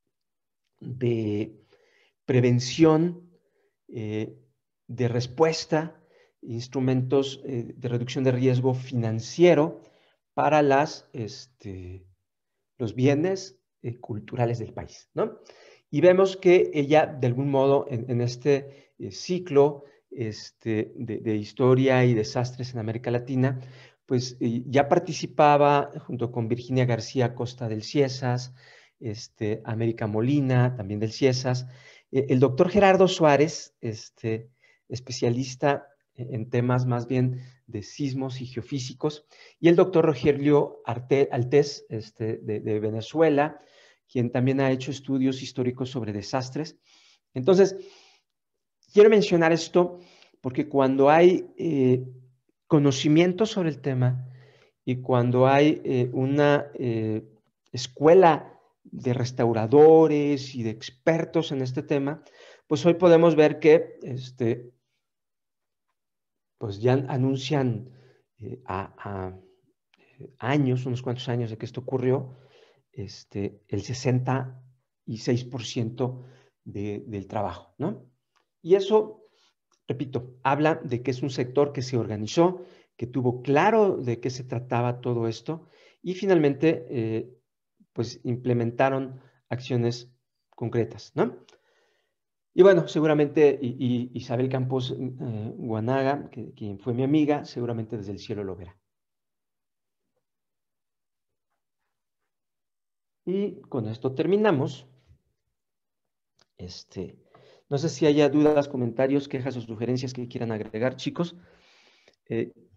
Speaker 26: de prevención, eh, de respuesta, instrumentos eh, de reducción de riesgo financiero para las, este, los bienes eh, culturales del país, ¿no? Y vemos que ella, de algún modo, en, en este eh, ciclo este, de, de historia y desastres en América Latina, pues eh, ya participaba junto con Virginia García Costa del CIESAS, este, América Molina, también del CIESAS, eh, el doctor Gerardo Suárez, este, especialista en temas más bien de sismos y geofísicos, y el doctor Rogelio Arte, Altés, este, de, de Venezuela, quien también ha hecho estudios históricos sobre desastres. Entonces, quiero mencionar esto porque cuando hay eh, conocimiento sobre el tema y cuando hay eh, una eh, escuela de restauradores y de expertos en este tema, pues hoy podemos ver que este, pues ya anuncian eh, a, a años, unos cuantos años de que esto ocurrió, este, el sesenta y seis por ciento de, del trabajo, ¿no? Y eso, repito, habla de que es un sector que se organizó, que tuvo claro de qué se trataba todo esto y finalmente eh, pues implementaron acciones concretas, ¿no? Y bueno, seguramente y, y Isabel Campos eh, Guanaga, que, quien fue mi amiga, seguramente desde el cielo lo verá. Y con esto terminamos. Este, no sé si haya dudas, comentarios, quejas o sugerencias que quieran agregar, chicos. Eh,